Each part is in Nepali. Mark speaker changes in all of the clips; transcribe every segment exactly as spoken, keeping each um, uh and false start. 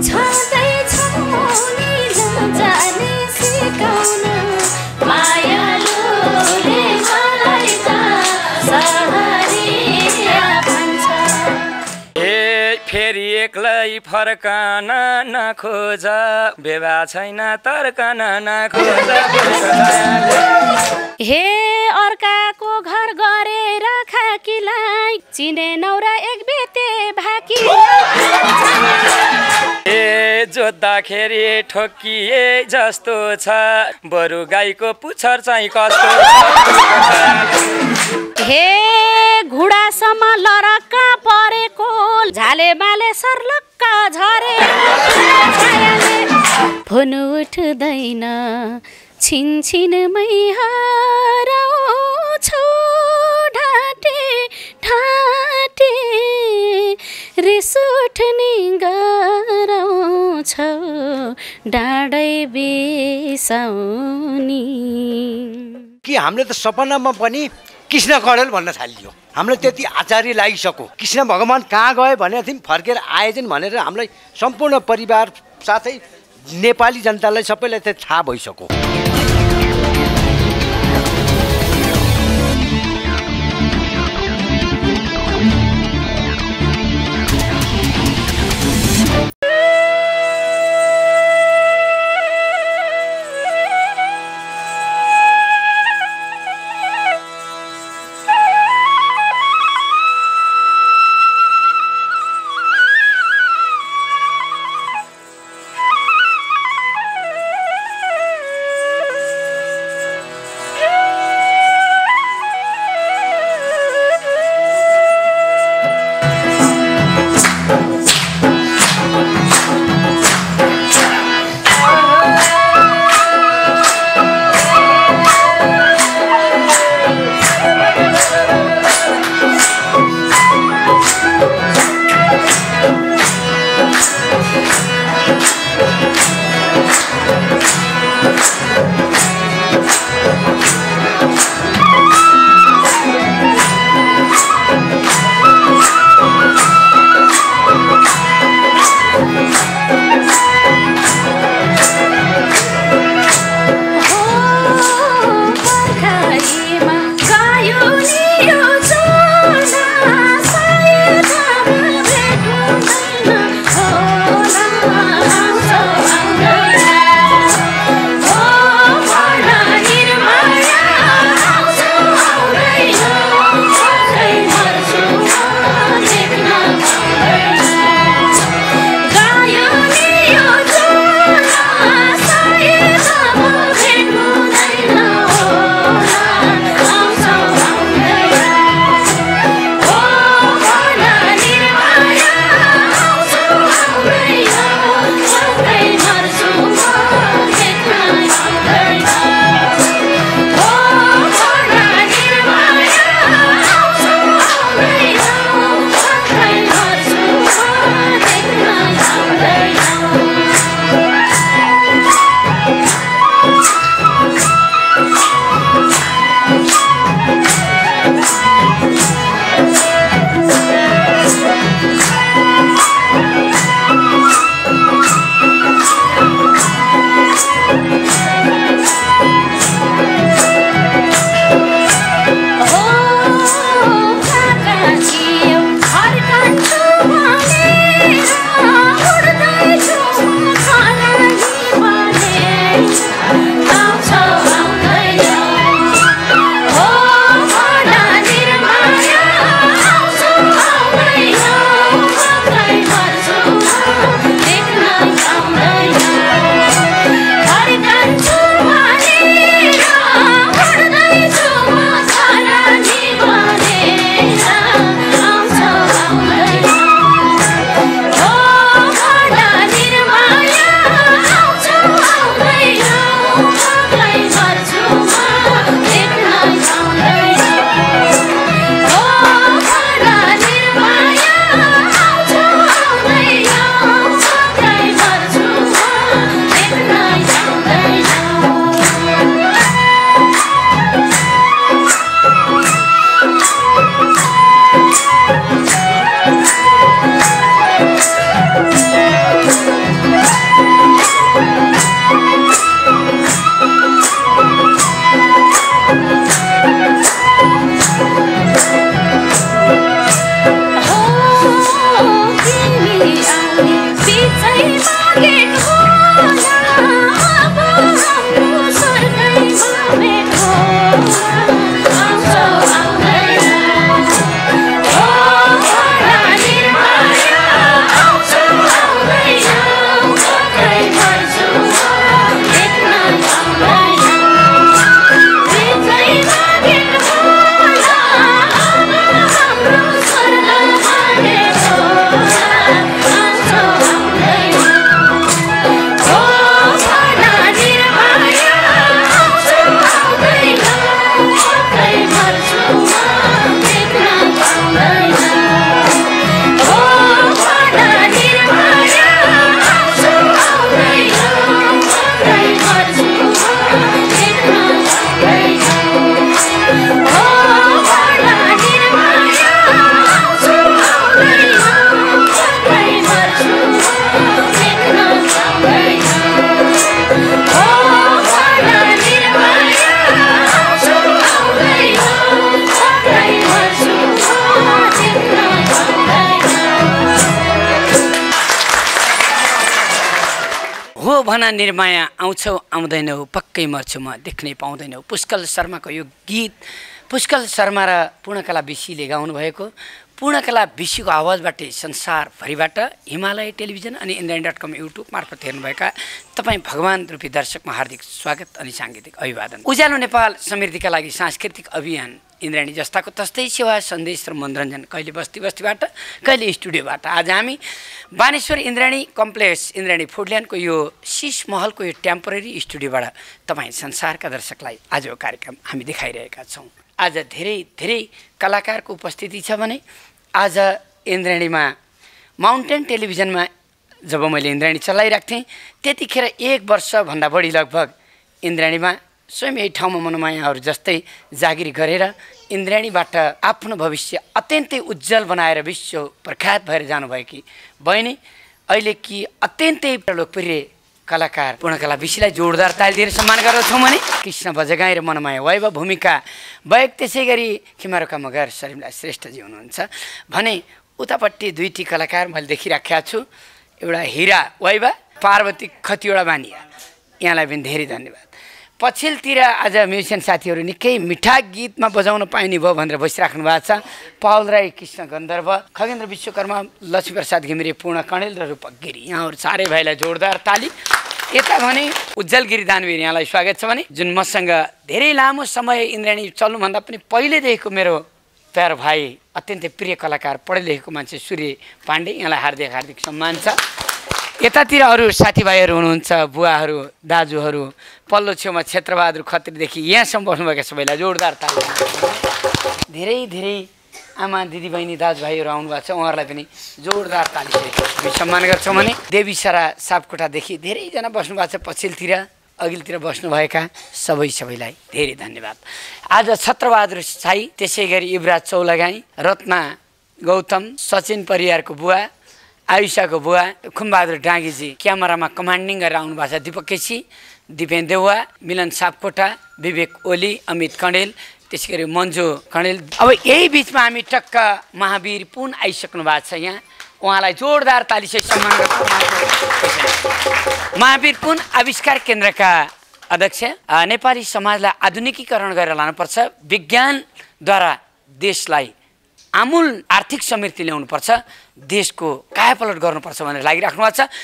Speaker 1: एक्लै फर्कन नखोज बेवा छैन तर्कन नखोज
Speaker 2: हे अर्काको घर गरेर खाकीलाई चिनेनौ र एक बेते भाकी
Speaker 1: ए जोत्दाखेरि ठोकिए जस्तो छ बरु गाईको पुच्छर चाहिँ कस्तो छ
Speaker 2: हे घुडासम्म लरक्का परेको झाले बाले सर्लक्का झरे फोन उठ्दैन छिनछिनमै हराउँछौ ढाँटे ढाँटे रिस उठ्ने गराउँछौ डाँडै बिसाउनी।
Speaker 3: कि हामीले त सपनामा पनि कृष्ण कडेल भन्न थालियो। हामीलाई त्यति आचार्य लागिसक्यो। कृष्ण भगवान कहाँ गए भनेको थियौँ, फर्केर आएछन् भनेर हामीलाई सम्पूर्ण परिवार साथै नेपाली जनतालाई सबैलाई त थाहा भइसक्यो।
Speaker 4: हो भना निर्माया आउँछौ आउँदैनौ पक्कै मर्छु म देख्नै पाउँदैनौ। पुष्कल शर्माको यो गीत पुष्कल शर्मा र पूर्णकला विशीले गाउनु भएको पूर्णकला विशीको आवाजबाट संसारभरिबाट हिमालय टेलिभिजन अनि इन्द्रायणी डट कम युट्युब मार्फत हेर्नुभएका तपाईँ भगवान रूपी दर्शकमा हार्दिक स्वागत अनि साङ्गीतिक अभिवादन। उज्यालो नेपाल समृद्धिका लागि सांस्कृतिक अभियान इन्द्रायणी जस्ताको तस्तै सेवा सन्देश र मनोरञ्जन कहिले बस्ती बस्तीबाट कहिले स्टुडियोबाट। आज हामी बानेश्वर इन्द्रायणी कम्प्लेक्स इन्द्रायणी फुडल्यान्डको यो शीश महलको यो टेम्पोरेरी स्टुडियोबाट तपाईँ संसारका दर्शकलाई आजको कार्यक्रम हामी देखाइरहेका छौँ। आज धेरै धेरै कलाकारको उपस्थिति छ भने आज इन्द्रायणीमा माउन्टेन टेलिभिजनमा जब मैले इन्द्रायणी चलाइरहेको थिएँ त्यतिखेर एक वर्षभन्दा बढी लगभग इन्द्रायणीमा स्वयं यही ठाउँमा मनोमायाहरू जस्तै जागिर गरेर इन्द्रायणीबाट आफ्नो भविष्य अत्यन्तै उज्जवल बनाएर विश्व प्रख्यात भएर जानुभएकी बहिनी अहिले कि अत्यन्तै लोकप्रिय कलाकार पूर्णकला विशीलाई जोरदार ताली दिएर सम्मान गरेका छौँ भने कृष्ण बजगाई र मनोमाया वैभव भूमिका बैक त्यसै गरी खिमारोका मगर सरिमला श्रेष्ठजी हुनुहुन्छ भने उतापट्टि दुईटी कलाकार मैले देखिराखेका छु। एउटा हिरा वैभव पार्वती खतिवडा बानिया यहाँलाई पनि धेरै धन्यवाद। पछिल्लोतिर आज म्युजिसियन साथीहरू निकै मिठा गीतमा बजाउन पाइने भयो भनेर बसिराख्नु भएको छ। पावल राई कृष्ण गन्धर्व खगेन्द्र विश्वकर्मा लक्ष्मीप्रसाद घिमिरे पूर्ण कणेल र रूपक गिरी यहाँहरू चारै भाइलाई जोरदार ताली। यता भने उज्जवल गिरी दानवीर यहाँलाई स्वागत छ भने जुन मसँग धेरै लामो समय इन्द्रायणी चल्नुभन्दा पनि पहिलेदेखिको मेरो प्यारो भाइ अत्यन्तै प्रिय कलाकार पढे लेखेको मान्छे सूर्य पाण्डे यहाँलाई हार्दिक हार्दिक सम्मान छ। यतातिर अरू साथीभाइहरू हुनुहुन्छ बुवाहरू दाजुहरू पल्लो छेउमा क्षेत्रबहादुर खत्रीदेखि यहाँसम्म बस्नुभएका सबैलाई जोरदार ताली। धेरै धेरै आमा दिदीबहिनी दाजुभाइहरू आउनुभएको छ उहाँहरूलाई पनि जोरदार ताली हामी सम्मान गर्छौँ भने देवी सरा सापकोटादेखि धेरैजना बस्नुभएको छ पछिल्लोतिर अघिल्तिर बस्नुभएका सबै सबैलाई धेरै धन्यवाद। आज छत्रबहादुर साई त्यसै गरी युवराज चौलागाई रत्ना गौतम सचिन परियारको बुवा आयुषाको बुवा खुम्बहादुर डाँगीजी क्यामेरामा कमान्डिङ गरेर आउनु भएको छ दिपक केसी दिपेन देउवा मिलन सापकोटा विवेक ओली अमित कणेल त्यसै गरी मन्जु कणेल। अब यही बिचमा हामी टक्क महावीर पुन आइसक्नु भएको छ यहाँ उहाँलाई जोरदार तालीसहित सम्मान गर्छौँ। महावीर पुन आविष्कार केन्द्रका अध्यक्ष नेपाली समाजलाई आधुनिकीकरण गरेर लानुपर्छ विज्ञानद्वारा देशलाई आमूल आर्थिक समृद्धि ल्याउनुपर्छ देशको कायापलट गर्नुपर्छ भनेर लागिराख्नु भएको छ।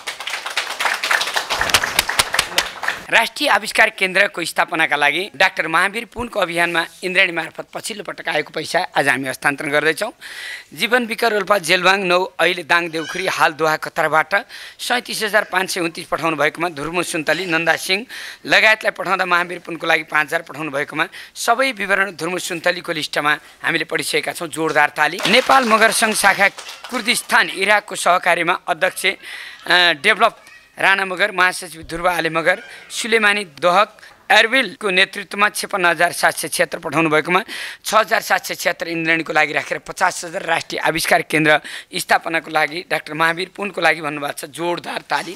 Speaker 4: राष्ट्रिय आविष्कार केन्द्रको स्थापनाका लागि डाक्टर महावीर पुनको अभियानमा इन्द्रायणी मार्फत पछिल्लो पटक आएको पैसा आज हामी हस्तान्तरण गर्दैछौँ। जीवन विकर रोल्पा जेलबाङ नौ अहिले दाङ देउखुरी हाल दोहा कतारबाट सैँतिस हजार पाँच सय उन्तिस पठाउनु भएकोमा धुर्मु सुन्तली नन्दा सिंह लगायतलाई पठाउँदा महावीर पुनको लागि पाँच हजार पठाउनु भएकोमा सबै विवरण धुर्मु सुन्तलीको लिस्टमा हामीले पढिसकेका छौँ। जोरदार ताली। नेपाल मगर सङ्घ शाखा कुर्दिस्तान इराकको सहकार्यमा अध्यक्ष डेभलप राणा मगर महासचिव ध्रुव आले मगर सुलेमानी दोहक एरबिलको नेतृत्वमा छप्पन्न हजार सात सय छिहत्तर पठाउनु भएकोमा छ हजार सात सय छिहत्तर इन्द्रायणीको लागि राखेर पचास हजार राष्ट्रिय आविष्कार केन्द्र स्थापनाको लागि डाक्टर महावीर पुनको लागि भन्नुभएको छ। जोरदार ताली।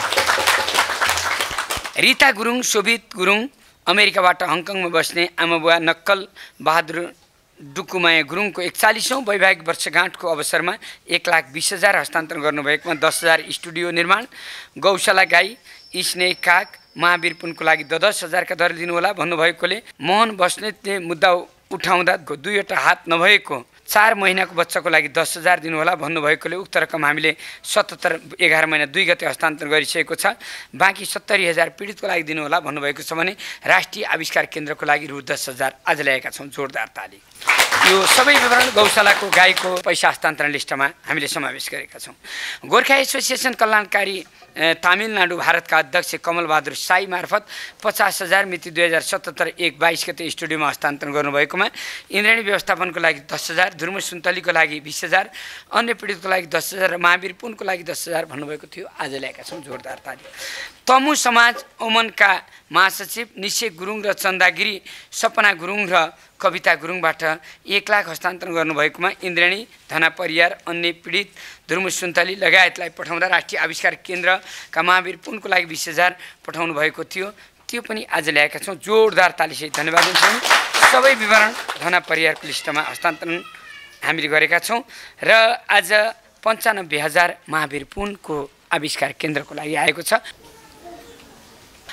Speaker 4: रिता गुरुङ शोभित गुरुङ अमेरिकाबाट हङकङमा बस्ने आमाबुवा नक्कल बहादुर डुकुमाया गुरुङको एकचालिसौँ वैवाहिक वर्षगाँठको अवसरमा एक लाख बिस हजार हस्तान्तरण गर्नुभएकोमा दस हजार स्टुडियो निर्माण गौशाला गाई स्नेह काग महावीर पुनको लागि द दस हजारका दर दिनुहोला भन्नुभएकोले मोहन बस्नेतले मुद्दा उठाउँदा दुईवटा हात नभएको चार महिनाको बच्चाको लागि दस हजार दिनुहोला भन्नुभएकोले उक्त रकम हामीले सतहत्तर एघार महिना दुई गते हस्तान्तरण गरिसकेको छ। बाँकी सत्तरी हजार पीडितको लागि दिनुहोला भन्नुभएको छ भने राष्ट्रिय आविष्कार केन्द्रको लागि रु दस हजार आज ल्याएका छौँ। जोरदार ताली। यो सबै विवरण गौशालाको गाईको पैसा हस्तान्तरण लिस्टमा हामीले समावेश गरेका छौँ। गोर्खा एसोसिएसन कल्याणकारी तमिलनाडु भारतका अध्यक्ष कमलबहादुर साई मार्फत पचास हजार मिति दुई हजार सतहत्तर एक बाइस गते स्टुडियोमा हस्तान्तरण गर्नुभएकोमा इन्द्रायणी व्यवस्थापनको लागि दस हजार धुर्म सुन्तलीको लागि बिस हजार अन्य पीडितको लागि दस हजार र महावीर पुनको लागि दस हजार भन्नुभएको थियो। आज ल्याएका छौँ। जोरदार ताली। तमु समाज ओमनका महासचिव निशे गुरुङ र चन्दागिरी सपना गुरुङ र कविता गुरुङबाट एक लाख हस्तान्तरण गर्नुभएकोमा इन्द्रायणी धना परियार अन्य पीडित धुर्म सुन्तली लगायतलाई पठाउँदा राष्ट्रिय आविष्कार केन्द्रका महावीर पुनको लागि बिस हजार पठाउनु भएको थियो त्यो पनि आज ल्याएका छौँ। जोरदार तालीसहित धन्यवाद दिन्छौँ। सबै विवरण धना परियारको लिस्टमा हस्तान्तरण हामीले गरेका छौँ र आज पन्चानब्बे हजार महावीर पुनको आविष्कार केन्द्रको लागि आएको छ।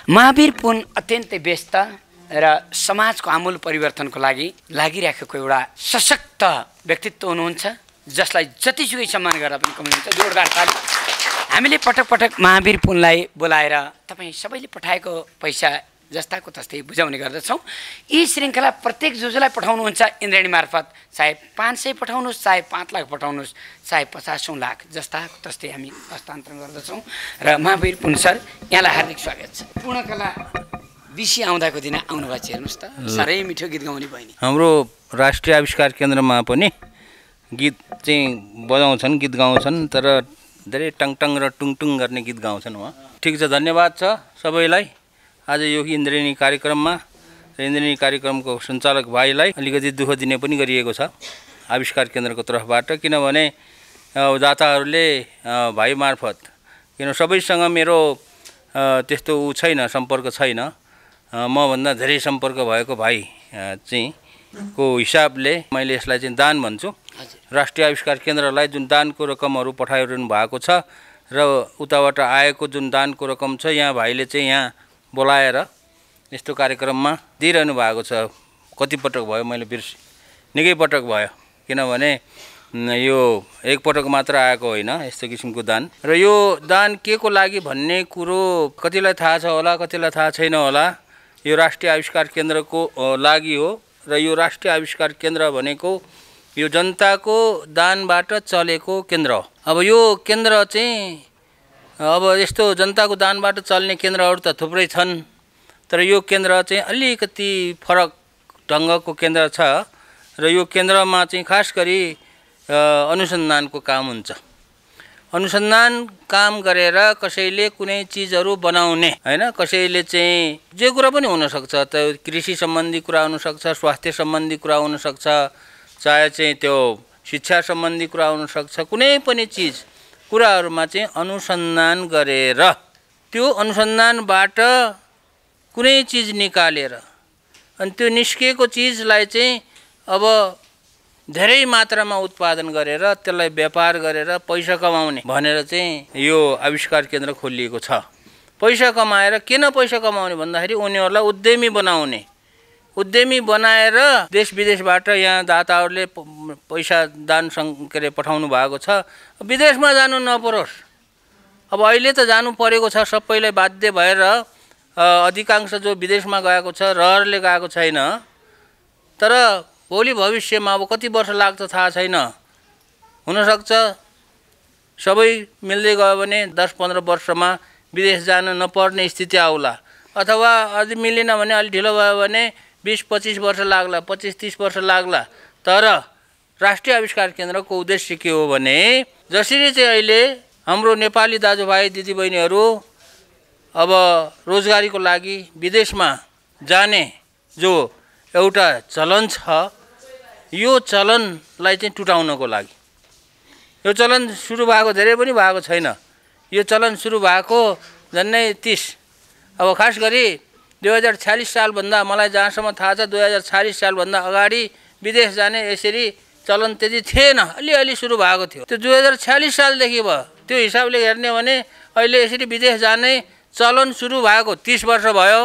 Speaker 4: महावीर पुन अत्यन्तै व्यस्त र समाजको आमूल परिवर्तनको लागि लागिराखेको एउटा सशक्त व्यक्तित्व हुनुहुन्छ, जसलाई जतिसुकै सम्मान गर्दा पनि कमी हुन्छ। जोरदार ताली। हामीले पटक पटक महावीर पुनलाई बोलाएर तपाईँ सबैले पठाएको पैसा जस्ताको तस्तै बुझाउने गर्दछौँ। यी श्रृङ्खला प्रत्येक जो जोलाई पठाउनुहुन्छ इन्द्रेणी मार्फत, चाहे पाँच सय पठाउनुहोस्, चाहे पाँच लाख पठाउनुहोस्, चाहे पचासौँ लाख जस्ताको तस्तै हामी हस्तान्तरण गर्दछौँ। र महावीर पुन सर, यहाँलाई हार्दिक स्वागत छ। पूर्णकला बिसी आउँदाको दिन आउनुभएको छ, हेर्नुहोस् त, साह्रै मिठो गीत गाउने बहिनी।
Speaker 5: हाम्रो राष्ट्रिय आविष्कार केन्द्रमा पनि गीत चाहिँ बजाउँछन्, गीत गाउँछन्, तर धेरै टङटङ र टुङटुङ गर्ने गीत गाउँछन् उहाँ। ठिक छ, धन्यवाद छ सबैलाई। आज यो इन्द्रेणी कार्यक्रममा र इन्द्रेणी कार्यक्रमको सञ्चालक भाइलाई अलिकति दुःख दिने पनि गरिएको छ आविष्कार केन्द्रको तर्फबाट, किनभने दाताहरूले भाइ मार्फत, किन सबैसँग मेरो त्यस्तो ऊ छैन, सम्पर्क छैन। मभन्दा धेरै सम्पर्क भएको भाइ चाहिँ को हिसाबले मैले यसलाई चाहिँ दान भन्छु। राष्ट्रिय आविष्कार केन्द्रलाई जुन दानको रकमहरू पठाइरहनु भएको छ र उताबाट आएको जुन दानको रकम छ, यहाँ भाइले चाहिँ यहाँ बोलाएर यस्तो कार्यक्रममा दिइरहनु भएको छ। कति पटक भयो मैले बिर्स निकै पटक भयो, किनभने यो एकपटक मात्र आएको होइन यस्तो किसिमको दान। र यो दान के को लागि भन्ने कुरो कतिलाई थाहा छ होला, कतिलाई थाहा छैन होला। यो राष्ट्रिय आविष्कार केन्द्रको लागि हो र यो राष्ट्रिय आविष्कार केन्द्र भनेको यो जनताको दानबाट चलेको केन्द्र हो। अब यो केन्द्र चाहिँ अब यस्तो जनताको दानबाट चल्ने केन्द्रहरू त थुप्रै छन्, तर यो केन्द्र चाहिँ अलिकति फरक ढङ्गको केन्द्र छ र यो केन्द्रमा चाहिँ खास गरी अनुसन्धानको काम हुन्छ। अनुसन्धान काम गरेर कसैले कुनै चिजहरू बनाउने हैन, कसैले चाहिँ जे कुरा पनि हुनसक्छ, त कृषि सम्बन्धी कुरा हुनसक्छ, स्वास्थ्य सम्बन्धी कुरा हुनसक्छ, चाहे चाहिँ त्यो शिक्षा सम्बन्धी कुरा हुनसक्छ, कुनै पनि चिज कुराहरूमा चाहिँ अनुसन्धान गरेर त्यो अनुसन्धानबाट कुनै चिज निकालेर अनि त्यो निस्किएको चिजलाई चाहिँ अब धेरै मात्रामा उत्पादन गरेर त्यसलाई व्यापार गरेर पैसा कमाउने भनेर चाहिँ यो आविष्कार केन्द्र खोलिएको छ। पैसा कमाएर किन पैसा कमाउने भन्दाखेरि उनीहरूलाई उद्यमी बनाउने, उद्यमी बनाएर देश विदेशबाट यहाँ दाताहरूले पैसा दान के अरे पठाउनु भएको छ, विदेशमा जानु नपरोस्। अब अहिले त जानु परेको छ, सबैलाई बाध्य भएर अधिकांश जो विदेशमा गएको छ रहरले गएको छैन, तर भोलि भविष्यमा अब कति वर्ष लाग्छ थाहा छैन, हुनसक्छ सबै मिल्दै गयो भने दस पन्ध्र वर्षमा विदेश जान नपर्ने स्थिति आउला, अथवा अझै मिलेन भने अलि ढिलो भयो भने बिस पच्चिस वर्ष लाग्ला, पच्चिस तीस वर्ष लाग्ला। तर राष्ट्रिय आविष्कार केन्द्रको उद्देश्य के हो भने जसरी चाहिँ अहिले हाम्रो नेपाली दाजुभाइ दिदीबहिनीहरू अब रोजगारीको लागि विदेशमा जाने जो एउटा चलन छ, यो चलनलाई चाहिँ टुटाउनको लागि, यो चलन सुरु भएको धेरै पनि भएको छैन, यो चलन सुरु भएको झन्डै तिस, अब खास गरी दुई हजार छ्यालिस सालभन्दा मलाई जहाँसम्म थाहा छ दुई हजार छ्यालिस सालभन्दा अगाडि विदेश जाने यसरी चलन त्यति थिएन, अलिअलि सुरु भएको थियो। त्यो दुई हजार छ्यालिस सालदेखि भयो, त्यो हिसाबले हेर्ने भने अहिले यसरी विदेश जाने चलन सुरु भएको तीस वर्ष भयो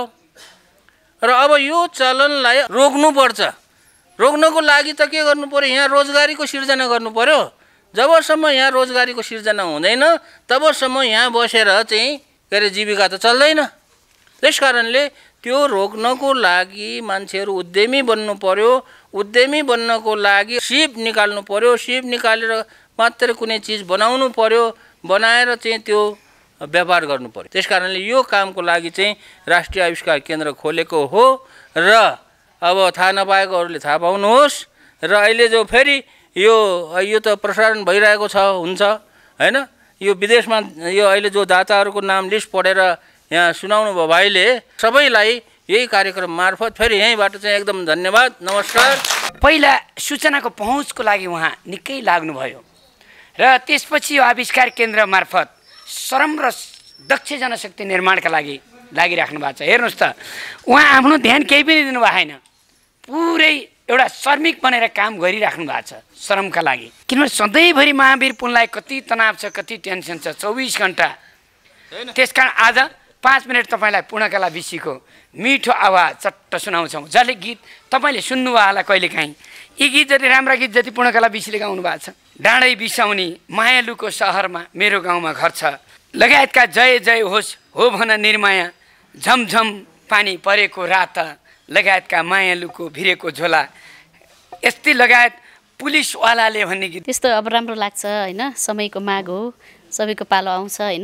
Speaker 5: र अब यो चलनलाई रोक्नुपर्छ। रोक्नको लागि त के गर्नु पर्यो, यहाँ रोजगारीको सिर्जना गर्नु पर्यो। जबसम्म यहाँ रोजगारीको सिर्जना हुँदैन तबसम्म यहाँ बसेर चाहिँ के अरे जीविका त चल्दैन। त्यस कारणले त्यो रोक्नको लागि मान्छेहरू उद्यमी बन्नु पर्यो। उद्यमी बन्नको लागि सिप निकाल्नु पर्यो, सिप निकालेर मात्र कुनै चिज बनाउनु पर्यो, बनाएर चाहिँ त्यो व्यापार गर्नु पर्यो। त्यस कारणले यो कामको लागि चाहिँ राष्ट्रिय आविष्कार केन्द्र खोलेको हो र अब थाहा नपाएकोहरूले थाहा पाउनुहोस्। र अहिले जो फेरि यो यो त प्रसारण भइरहेको छ हुन्छ हैन, यो विदेशमा यो अहिले जो दाताहरूको नाम लिस्ट पढेर यहाँ सुनाउनु भयो भाइले, सबैलाई यही कार्यक्रम मार्फत फेरि यहीँबाट चाहिँ एकदम धन्यवाद, नमस्कार।
Speaker 4: पहिला सूचनाको पहुँचको लागि उहाँ निकै लाग्नुभयो र त्यसपछि यो आविष्कार केन्द्र मार्फत श्रम र दक्ष जनशक्ति निर्माणका लागि लागिराख्नु भएको छ। हेर्नुहोस् त, उहाँ आफ्नो ध्यान केही पनि दिनु भएको छैन, पुरै एउटा श्रमिक बनेर काम गरिराख्नु भएको छ श्रमका लागि। किनभने सधैँभरि महावीर पुनलाई कति तनाव छ, कति टेन्सन छ, चौबिस घन्टा। त्यसकारण आज पाँच मिनट तपाईँलाई पूर्णकला विशीको मिठो आवाज चट्ट सुनाउँछौँ, जसले गीत तपाईँले सुन्नुभयो होला कहिलेकाहीँ। यी गीत जति राम्रा गीत जति पूर्णकला विशीले गाउनु भएको छ। डाँडै बिसाउनी मायालुको सहरमा मेरो गाउँमा घर छ लगायतका जय जय होस् हो भन निर्माया झमझम पानी परेको रात लगायतका मायालुको भिरेको झोला यस्तै लगायत पुलिसवालाले भन्ने गीत।
Speaker 2: त्यस्तो अब राम्रो लाग्छ होइन, समयको माग हो, सबैको पालो आउँछ होइन।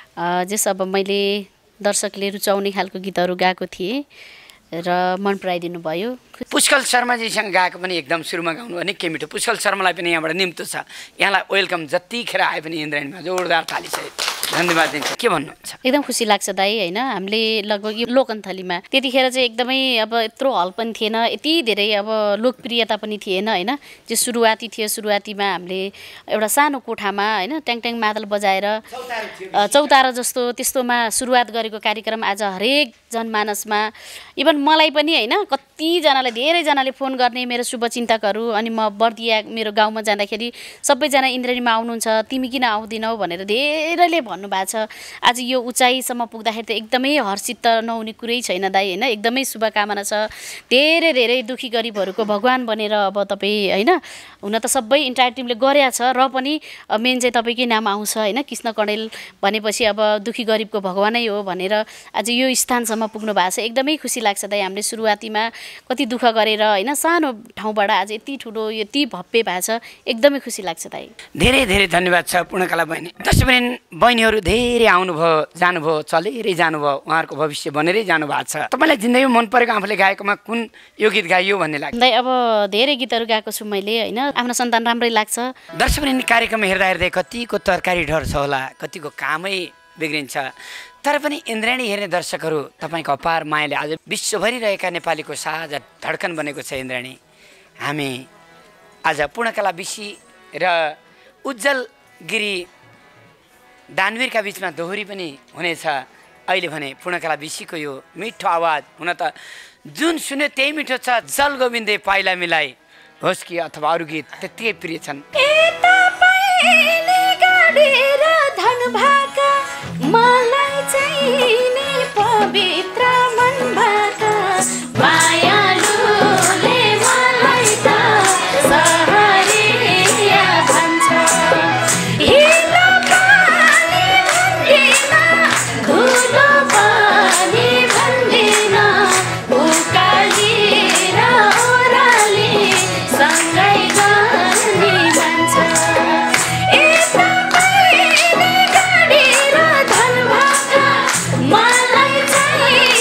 Speaker 2: जस अब मैले दर्शकले रुचाउने खालको गीतहरू गाएको थिएँ र मन पराइदिनु भयो।
Speaker 4: पुष्कल शर्माजीसँग गाएको पनि एकदम सुरुमा गाउनु भने के मिठो। पुष्कल शर्मालाई पनि यहाँबाट निम्तो छ, यहाँलाई वेलकम जतिखेर आए पनि इन्द्रायणीमा जोरदार तालीसहित धन्यवाद दिन्छ। के भन्नुहुन्छ?
Speaker 2: एकदम खुसी लाग्छ दाइ होइन। हामीले लगभग यो लोकन्थलीमा त्यतिखेर चाहिँ एकदमै अब यत्रो हल पनि थिएन, यति धेरै अब लोकप्रियता पनि थिएन होइन। जो सुरुवाती थियो, सुरुवातीमा हामीले एउटा सानो कोठामा होइन ट्याङ ट्याङ मादल बजाएर चौतारा जस्तो त्यस्तोमा सुरुवात गरेको कार्यक्रम आज हरेक जनमानसमा, इभन मलाई पनि होइन कतिजनाले धेरैजनाले फोन गर्ने मेरो शुभचिन्तकहरू, अनि म बर्दिया मेरो गाउँमा जाँदाखेरि सबैजना इन्द्रायणीमा आउनुहुन्छ, तिमी किन आउँदिनौ भनेर धेरैले भन्नुभएको छ। आज यो उचाइसम्म पुग्दाखेरि त एकदमै हर्षित त नहुने कुरै छैन दाइ होइन। एकदमै शुभकामना छ, धेरै धेरै दुखी गरिबहरूको भगवान् बनेर अब तपाईँ होइन। हुन त सबै इन्टायर टिमले गरेका छ र पनि मेन चाहिँ तपाईँकै नाम आउँछ होइन। कृष्ण कणेल भनेपछि अब दुखी गरिबको भगवानै हो भनेर आज यो स्थानसम्म पुग्नु भएको छ। एकदमै खुसी लाग्छ दाइ। हामीले सुरुवातीमा कति दुःख गरेर होइन सानो ठाउँबाट आज यति ठुलो यति भव्य भएको छ, एकदमै खुसी लाग्छ दाइ।
Speaker 4: धेरै धेरै धन्यवाद छ पूर्णकला बहिनी। दर्शकवृन्द बहिनीहरू धेरै आउनुभयो जानुभयो, चलेरै जानुभयो, उहाँहरूको भविष्य बनेरै जानुभएको छ। तपाईँलाई जिन्दगीमा मन परेको आफूले गाएकोमा कुन यो गीत गाइयो भन्ने लाग्छ?
Speaker 2: दाइ अब धेरै गीतहरू गाएको छु मैले होइन, आफ्नो सन्तान राम्रै लाग्छ।
Speaker 4: दर्शकवृन्द कार्यक्रम हेर्दा हेर्दै कतिको तरकारी ढर्छ होला, कतिको कामै बिग्रिन्छ, तर पनि इन्द्रायणी हेर्ने दर्शकहरू तपाईँको अपार मायाले आज विश्वभरि रहेका नेपालीको साझा धड्कन बनेको छ इन्द्रायणी। हामी आज पूर्णकला विशी र उज्जवल गिरी दानवीरका बिचमा दोहोरी पनि हुनेछ। अहिले भने पूर्णकला विशीको यो मिठो आवाज, हुन त जुन सुन्यो त्यही मिठो छ। जल गोविन्दे पाइला मिलाई होस् कि अथवा अरू गीत त्यत्तिकै प्रिय छन्।
Speaker 2: मलाई चाहिने पवित्र मन भाका मायालुले मलाई त सहरिया भन्छ। हिलो पानी भन्दिन, धुलो पानी भन्दिन, उकाली र ओह्राली सँगै गर्ने भन्छ। मलाई चाहिँ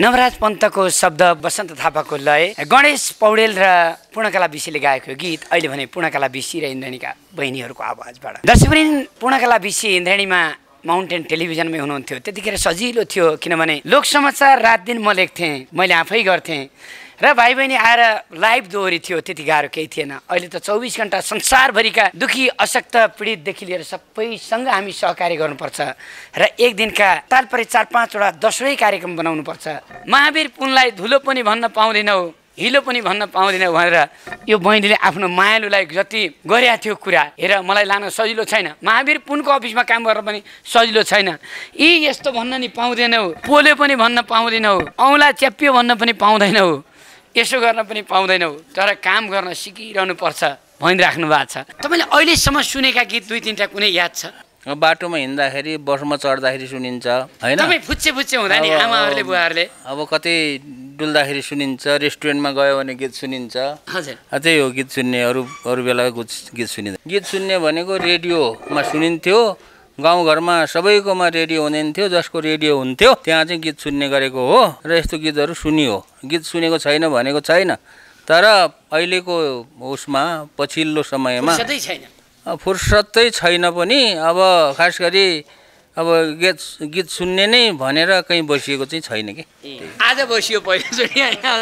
Speaker 4: नवराज पन्तको शब्द, वसन्त थापाको लय, गणेश पौडेल र पूर्णकला विशीले गाएको गीत अहिले भने पूर्णकला विशी र इन्द्रणीका बहिनीहरूको आवाजबाट। दर्शकवृन्द, पूर्णकला विशी इन्द्रणीमा माउन्टेन टेलिभिजनमै हुनुहुन्थ्यो। त्यतिखेर सजिलो थियो, किनभने लोक समाचार रात दिन म लेख्थेँ, मैले आफै गर्थेँ र भाइ बहिनी आएर लाइभ दोहोरी थियो, त्यति गाह्रो केही थिएन। अहिले त चौबिस घन्टा संसारभरिका दुखी अशक्त पीडितदेखि लिएर सबैसँग हामी सहकार्य गर्नुपर्छ र एक दिनका तालपरे चार पाँचवटा दसवटै कार्यक्रम बनाउनुपर्छ। महावीर पुनलाई धुलो पनि भन्न पाउँदैनौ, हिलो पनि भन्न पाउँदैनौ भनेर यो बहिनीले आफ्नो मायालुलाई जति गरेका थियो कुरा हेर, मलाई लान सजिलो छैन, महावीर पुनको अफिसमा काम गर्न पनि सजिलो छैन, यी यस्तो भन्न नि पाउँदैनौ, पोल्यो पनि भन्न पाउँदैनौ, औँला च्याप्पियो भन्न पनि पाउँदैनौ, यसो गर्न पनि पाउँदैनौ, तर काम गर्न सिकिरहनु पर्छ भनिराख्नु भएको छ। तपाईँले अहिलेसम्म सुनेका गीत दुई तिनवटा कुनै याद छ?
Speaker 5: बाटोमा हिँड्दाखेरि, बसमा चढ्दाखेरि सुनिन्छ होइन,
Speaker 4: तपाईँ फुच्चे फुच्चे हुँदा नि आमाहरूले बुवाहरूले
Speaker 5: अब कतै डुल्दाखेरि सुनिन्छ, रेस्टुरेन्टमा गयो भने गीत सुनिन्छ।
Speaker 4: हजुर,
Speaker 5: त्यही हो गीत सुन्ने, अरू अरू बेला गीत सुनिँदैन। गीत सुन्ने भनेको रेडियोमा सुनिन्थ्यो, गाउँघरमा सबैकोमा रेडियो हुनुहुन्थ्यो, जसको रेडियो हुन्थ्यो त्यहाँ चाहिँ गीत सुन्ने गरेको हो र यस्तो गीतहरू सुनियो। गीत सुनेको छैन भनेको छैन, तर अहिलेको उसमा पछिल्लो समयमा फुर्सदै छैन पनि। अब खास गरी अब गीत गीत सुन्ने नै भनेर कहीँ बसिएको चाहिँ छैन कि।
Speaker 4: आज बसियो पहिलोचोटि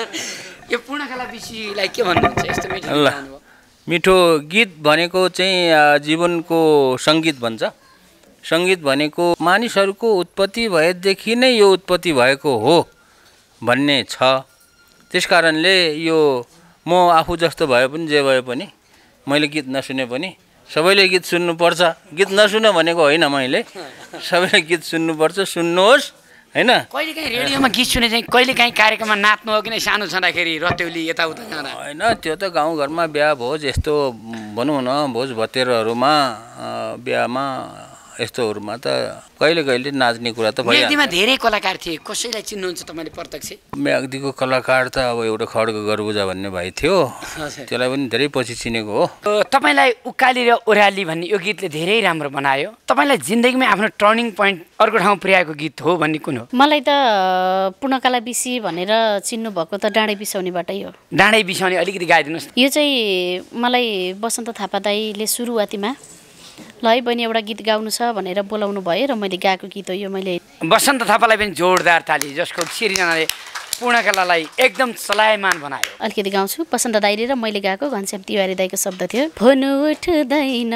Speaker 4: यो पूर्णकला विषयलाई के भन्नुहुन्छ? यस्तो मिठो
Speaker 5: ल, मिठो गीत भनेको चाहिँ जीवनको सङ्गीत भन्छ। सङ्गीत भनेको मानिसहरूको उत्पत्ति भएदेखि नै यो उत्पत्ति भएको हो भन्ने छ। त्यस कारणले यो म आफू जस्तो भए पनि जे भए पनि मैले गीत नसुने पनि सबैले गीत सुन्नुपर्छ। गीत नसुन भनेको होइन, मैले सबैले गीत सुन्नुपर्छ, सुन्नुहोस् होइन।
Speaker 4: कहिले काहीँ रेडियोमा गीत सुने चाहिँ कहिले काहीँ कार्यक्रममा नाच्नु हो कि नै सानो छँदाखेरि रत्तेउली यताउता जाँदा?
Speaker 5: होइन, त्यो त गाउँघरमा बिहा भोज यस्तो भनौँ न, भोज भतेरहरूमा बिहामा यस्तोहरूमा त कहिले कहिले नाच्ने कुरा त भयो।
Speaker 4: म्याग्दीमा धेरै कलाकार थिए, कसैलाई चिन्नुहुन्छ तपाईँले प्रत्यक्ष?
Speaker 5: म्याग्दीको कलाकार त अब एउटा खड्ग गर्बुजा भन्ने भाइ थियो, त्यसलाई पनि धेरै पछि चिनेको हो।
Speaker 4: तपाईँलाई उकाली र ओह्राली भन्ने यो गीतले धेरै राम्रो बनायो। तपाईँलाई जिन्दगीमा आफ्नो टर्निङ पोइन्ट अर्को ठाउँ पुर्याएको गीत हो भन्ने कुन हो?
Speaker 2: मलाई त पूर्णकला विशी भनेर चिन्नु भएको त डाँडै बिसाउनेबाटै हो।
Speaker 4: डाँडै बिसाउने अलिकति गाइदिनुहोस्।
Speaker 2: यो चाहिँ मलाई वसन्त थापा दाईले सुरुवातीमा ल है बहिनी एउटा गीत गाउनु छ भनेर बोलाउनु भयो र मैले गाएको गीत हो यो। मैले
Speaker 4: वसन्त थापालाई पनि जोरदार ताली, जसको सिर्जनाले पूर्णकलालाई एकदम चलायमान बनायो।
Speaker 2: अलिकति गाउँछु। वसन्त दाईले र मैले गाएको घनश्याम तिवारी दाईको शब्द थियो। भन्नु उठ्दैन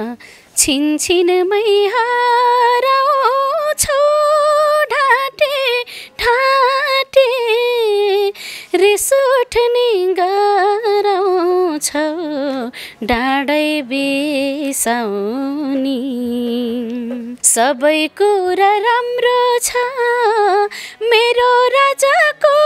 Speaker 2: छिनछिनमै हराउँछौ ढाँटे ढाँटे रिस उठ्ने गराउँछौ डाँडै बिसाउनी सबै कुरा राम्रो छ मेरो राजाको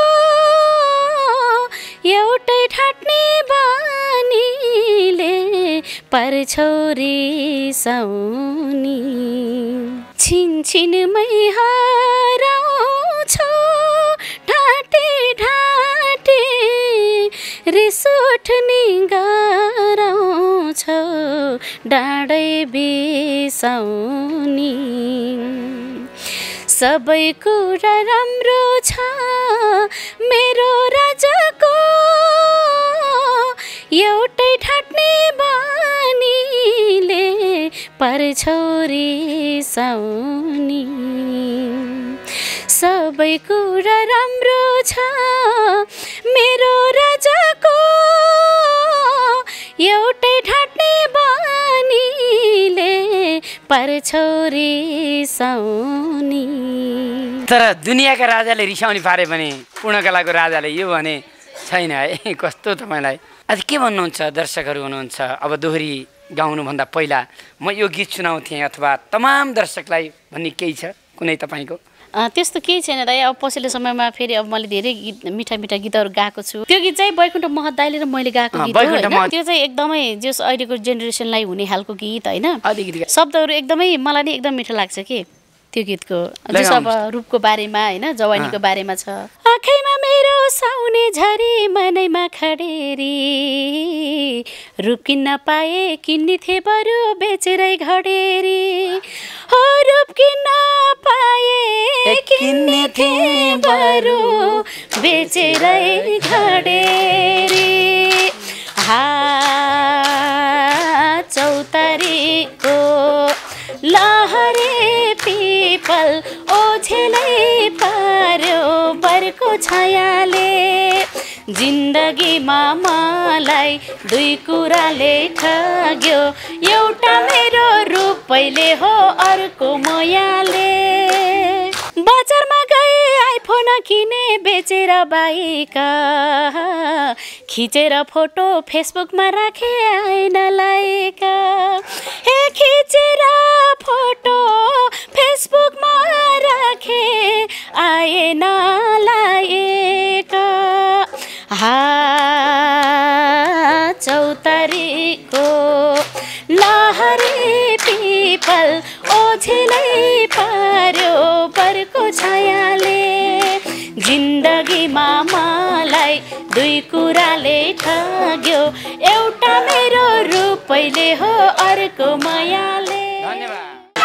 Speaker 2: एउटै ठाट्ने बानीले पर्छौ रिसाउनी छिनछिनमै हराउँछौ ढाँटे ढाँटे रिस उठ्ने गराउँछौ डाँडै बिसाउनी सबै कुरा राम्रो छ मेरो राजाको एउटै ठाट्ने बानीले पर्छौ रिसाउनी सबै कुरा राम्रो छ मेरो राजाको एउटै ठाट्ने बानीले पर्छौ रिसाउनी।
Speaker 4: तर दुनियाँका राजाले रिसाउने पारे भने पूर्णकलाको राजाले यो भने छैन है। कस्तो तपाईँलाई आज के भन्नुहुन्छ? दर्शकहरू हुनुहुन्छ, अब दोहोरी गाउनुभन्दा पहिला म यो गीत सुनाउँथेँ अथवा तमाम दर्शकलाई भन्ने केही छ कुनै तपाईँको?
Speaker 2: त्यस्तो केही छैन दाइ। अब पछिल्लो समयमा फेरि अब मैले धेरै गीत मिठा मिठा गीतहरू गाएको छु। त्यो गीत चाहिँ वैकुण्ठ महत दाइले र मैले गाएको गीत हो होइन। त्यो चाहिँ एकदमै जस अहिलेको जेनेरेसनलाई हुने खालको गीत होइन। शब्दहरू एकदमै मलाई नि एकदम मिठो लाग्छ कि त्यो गीतको जस अब रूपको बारेमा होइन जवानीको बारेमा छ। आँखैमा मेरो साउने झरी मनैमा खडेरी रूप किन्न पाए किन्ने थिए बरु बेचेरै घडेरी हो रूप किन्न पाए किन्ने थिए बरु बेचेरै घडेरी हा चौतारीको लहरे पिपल ओझेलै पार्यो बरको छायाले जिन्दगीमा मलाई दुई कुराले ठग्यो एउटा मेरो रूपैले हो अर्को मायाले बजारमा गए आइफोन किने बेचेर बाइक खिचेर फोटो फेसबुकमा राखे आएन लाइक हे खिचेर फोटो फेसबुकमा राखे आएन लाइक हा चौतारीको लहरे पिपल ओझेलै पार्यो बरको छायाले जिन्दगीमा मलाई दुई कुराले ठग्यो एउटा मेरो रूपैले हो अर्को मायाले।
Speaker 1: धन्यवाद।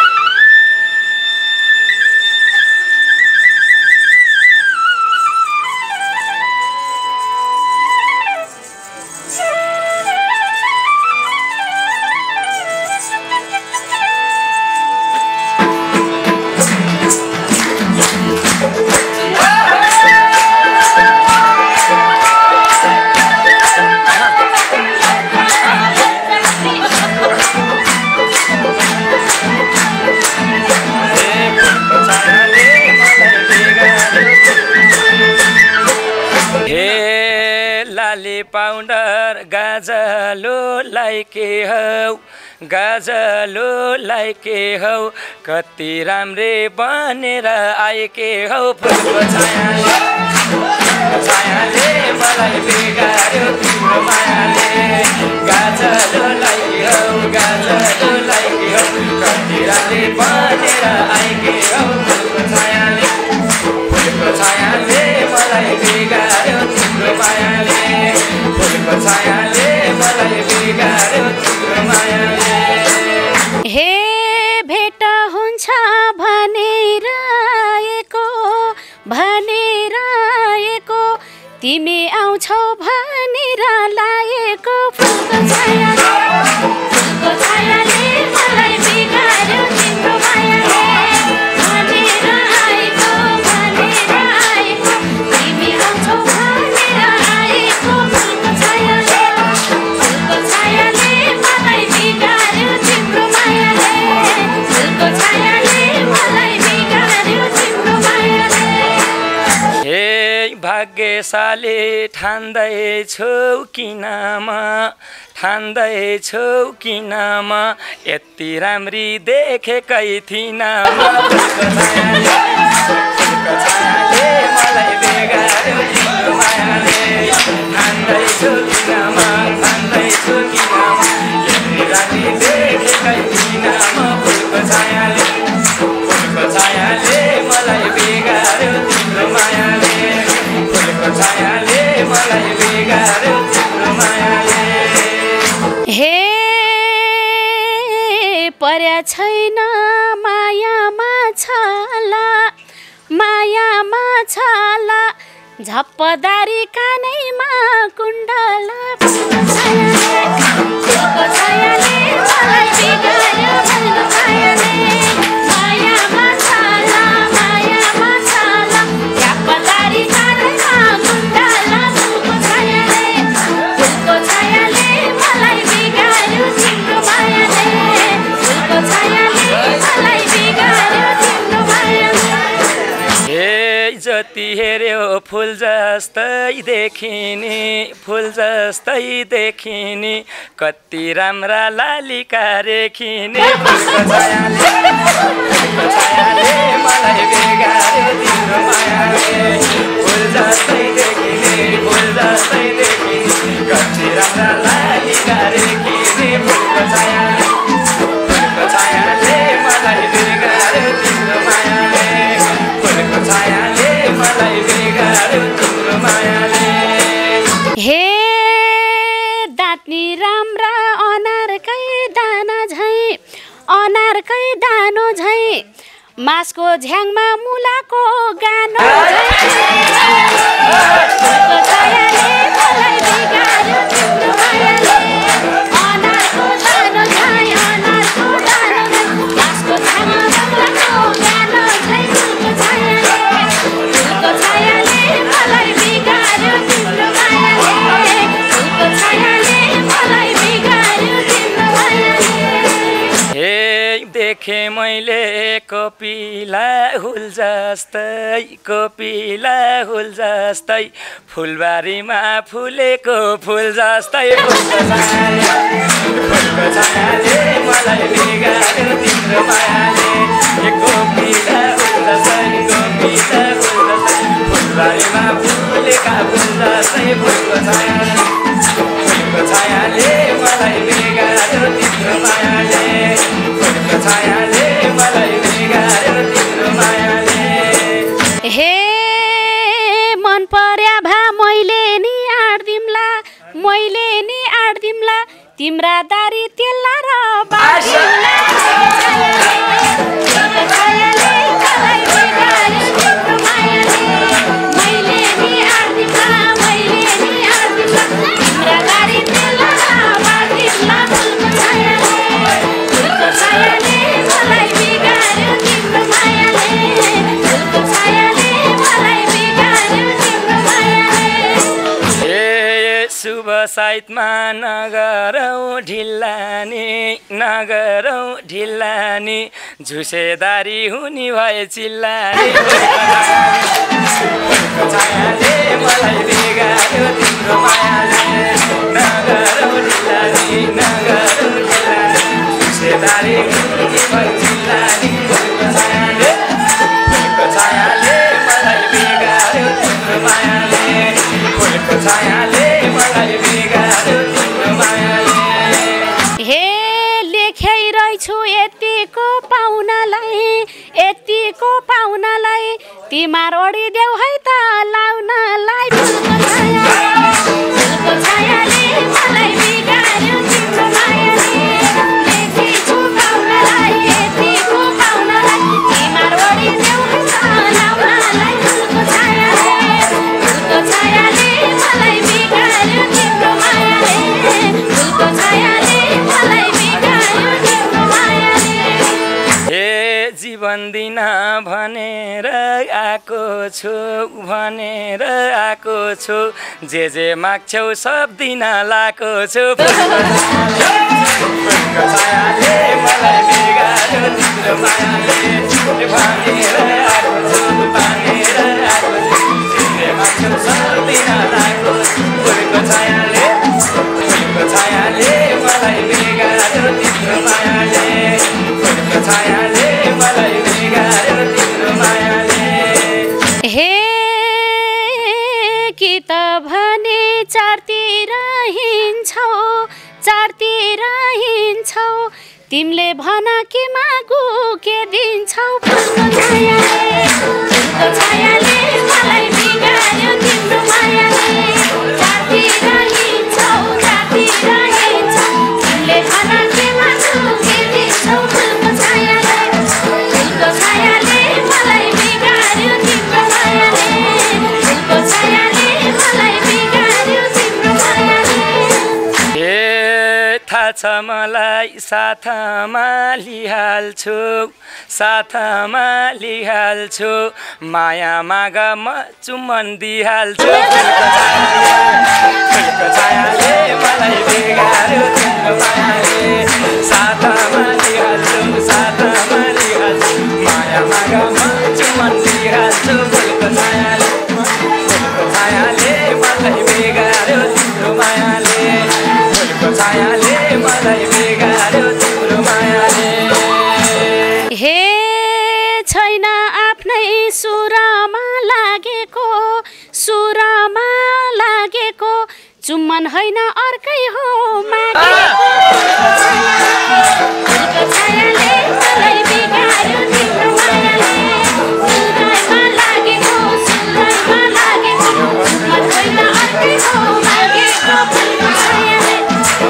Speaker 1: पाउडर गाजलो लाइके हौ गाजलो लाइके हौ कति राम्रे बनेर आएके हौ फुलको छायाले छायाले मलाई बिगार्यो तिम्रो मायाले गाजलो लाइके हौ गाजलो लाइके हौ कति राम्रे बनेर आएके हौ फुलको छायाले फुलको छायाले मलाई बिगार्यो तिम्रो मायाले फुलको छायाले मलाई बिगार्यो तिम्रो मायाले।
Speaker 2: हे भेट हुन्छ भनेर आएको भनेर आएको तिमी आउँछौ भनेर लाएको फुलको छायाले फुलको छायाले मलाई बिगार्यो तिम्रो मायाले भनेर आएको भनेर आएको तिमी आउँछौ भनेर आएको फुलको छायाले फुलको छायाले मलाई बिगार्यो तिम्रो मायाले फुलको छायाले मलाई बिगार्यो तिम्रो मायाले।
Speaker 1: हे भाग्यशाली ठान्दैछौ किनमा ठान्दैछौ किनमा यति राम्री देखेकै थिइनँ फुलको छायाले फुलको छायाले मलाई बिगार्यो तिम्रो मायाले ठान्दैछौ किनमा ठान्दैछौ किनमा यति राम्री देखेकै थिइनँ फुलको छायाले फुलको छायाले मलाई बिगार्यो तिम्रो मायाले फुलको छायाले मलाई बिगार्यो तिम्रो मायाले।
Speaker 2: हे पर्या छैन मायामा छाला मायामा छाला झप्पदारी कानैमा कुण्डला फुलको छायाले फुलको छायाले मलाई बिगार्यो फुलको छायाले मायामा छाला मायामा छाला झप्पदारी कानैमा कुण्डला फुलको छायाले फुलको छायाले मलाई बिगार्यो तिम्रो मायाले फुलको छायाले मलाई बिगार्यो तिम्रो मायाले।
Speaker 1: हे जति हेऱ्यो फुल जस्तै देखिने फुल जस्तै देखिने कति राम्रा लालिका रेखिने फुलको छायाले फुलको छायाले मलाई बिगार्यो तिम्रो मायाले फुल जस्तै देखिने फुल जस्तै देखिने कति राम्रा लालिका रेखिने फुलको छायाले फुलको छायाले मलाई बिगार्यो तिम्रो मायाले
Speaker 2: नाप्ने राम्रा अनारकै दाना झैँ अनारकै दानो झैँ मासको झ्याङमा मुलाको गानो झैँ फुलको छायाले मलाई बिगार्यो तिम्रो मायाले अनारको दानो झैँ अनारको दानो झैँ मासको झ्याङमा मुलाको गानो झैँ फुलको छायाले फुलको छायाले मलाई बिगार्यो तिम्रो मायाले फुलको छायाले मलाई बिगार्यो तिम्रो मायाले
Speaker 1: हे देखे मैले कोपिला हुल जस्तै कोपिला हुल जस्तै फुलबारीमा फुलेको फुल जस्तै फुलको छाया फुलको छायाले मलाई बिगार्यो तिम्रो मायाले हे कोपिला हुल जस्तै कोपिला हुल जस्तै फुलबारीमा फुलेका फुल जस्तै फुलको छाया फुलको छायाले मलाई बिगार्यो तिम्रो मायाले फुलको छायाले मलाई बिगार्यो तिम्रो मायाले
Speaker 2: हे मन पर्या भा मैले नि आड्दिम्ला मैले नि आड्दिम्ला तिम्रा दारी तेल्ला र बाँधिम्ला फुलको छायाले मलाई बिगार्यो तिम्रो मायाले मैले नि आड्दिम्ला मैले नि आड्दिम्ला तिम्रा दारी तेल्ला र बाँधिम्ला फुलको छायाले फुलको छायाले मलाई बिगार्यो तिम्रो मायाले फुलको छायाले मलाई बिगार्यो तिम्रो मायाले
Speaker 1: ए शुभ साइतमा नगरौँ ढिल्लानी नगरौँ ढिल्लानी झुसेदारी हुने भए चिल्लानी फुलको छायाले मलाई बिगार्यो तिम्रो मायाले नगरौँ ढिल्लानी नगरौँ ढिल्लानी झुसेदारी हुने भए चिल्लानी फुलको छायाले फुलको छायाले मलाई बिगार्यो तिम्रो मायाले फुलको छायाले मलाई बिगार्यो तिम्रो मायाले
Speaker 2: हे लेख्याइरहेछु यतिको पाहुनालाई यतिको पाहुनालाई तिमार ओढिदेऊ है त लाउनलाई फुलको छाया फुलको छायाले मलाई बिगार्यो तिम्रो मायाले यतिको पाहुनालाई यतिको पाहुनालाई तिमार ओढिदेऊ है त लाउनलाई फुलको छायाले फुलको छायाले मलाई बिगार्यो तिम्रो मायाले फुलको छायाले मलाई बिगार्यो तिम्रो मायाले
Speaker 1: हे जीवन दिन भनेर आएको छु भनेर आएको छु जे जे माग्छौ सब दिन लाएको छु फुलको छायाले मलाई बिगार्यो तिम्रो मायाले भनेर आएको छु भनेर आएको छु जे जे माग्छौ सब दिन लाएको छु फुलको छायाले फुलको छायाले मलाई बिगार्यो तिम्रो मायाले फुलको छायाले मलाई बिगार्यो तिम्रो मायाले
Speaker 2: हे कि त भने चारतिर हिँड्छौ चारतिर हिँड्छौ तिमीले भन के मागु के दिन्छौ फुलको छायाले फुलको छायाले मलाई बिगार्यो तिम्रो मायाले चारतिर हिँड्छौ चारतिर हिँड्छौ तिमीले भन के मागु के दिन्छौ फुलको छायाले फुलको छायाले मलाई बिगार्यो तिम्रो मायाले फुलको छायाले मलाई बिगार्यो तिम्रो मायाले
Speaker 1: हे थाहा छ मलाई साथमा लिहाल्छु साथमा लिहाल्छु माया माग म चुम्बन दिइहाल्छु फुलको छायाले मलाई बिगार्यो तिम्रो मायाले साथमा लिहाल्छु साथमा लिहाल्छु माया माग म चुम्बन दिइहाल्छु फुलको छायाले फुलको छायाले मलाई बिगार्यो तिम्रो मायाले फुलको छायाले मलाई बिगार्यो तिम्रो मायाले
Speaker 2: हे छैन आफ्नै सुरमा लागेको सुरमा लागेको चुम्बन होइन अर्कै हो मागेको फुलको छायाले मलाई बिगार्यो तिम्रो मायाले सुरैमा लागेको सुरैमा लागेको चुम्बन होइन अर्कै हो मागेको फुलको छायाले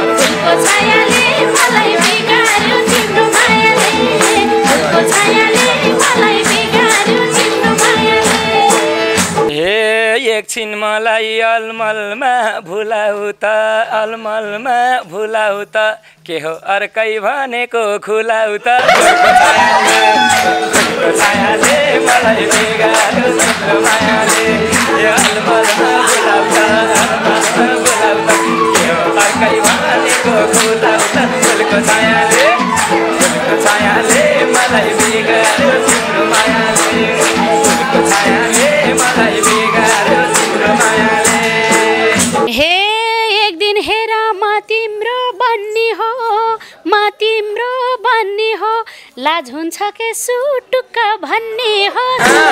Speaker 1: अलमलमा भुलाउ त अलमलमा भुलाउ त के हो अर्कै भनेको खुलाउ त फुलको छायाले फुलको छायाले मलाई बिगार्यो तिम्रो मायाले यो अलमलमा भुलाउ त अलमलमा भुलाउ त के हो अर्कै भनेको खुलाउ त फुलको छायाले फुलको छायाले मलाई बिगार्यो तिम्रो मायाले फुलको छायाले मलाई बिगार्यो तिम्रो मायाले
Speaker 2: हे एक दिन हेर म तिम्रो बन्नी हो म तिम्रो बन्नी हो लाज हुन्छ के सुटुक्क भन्ने हो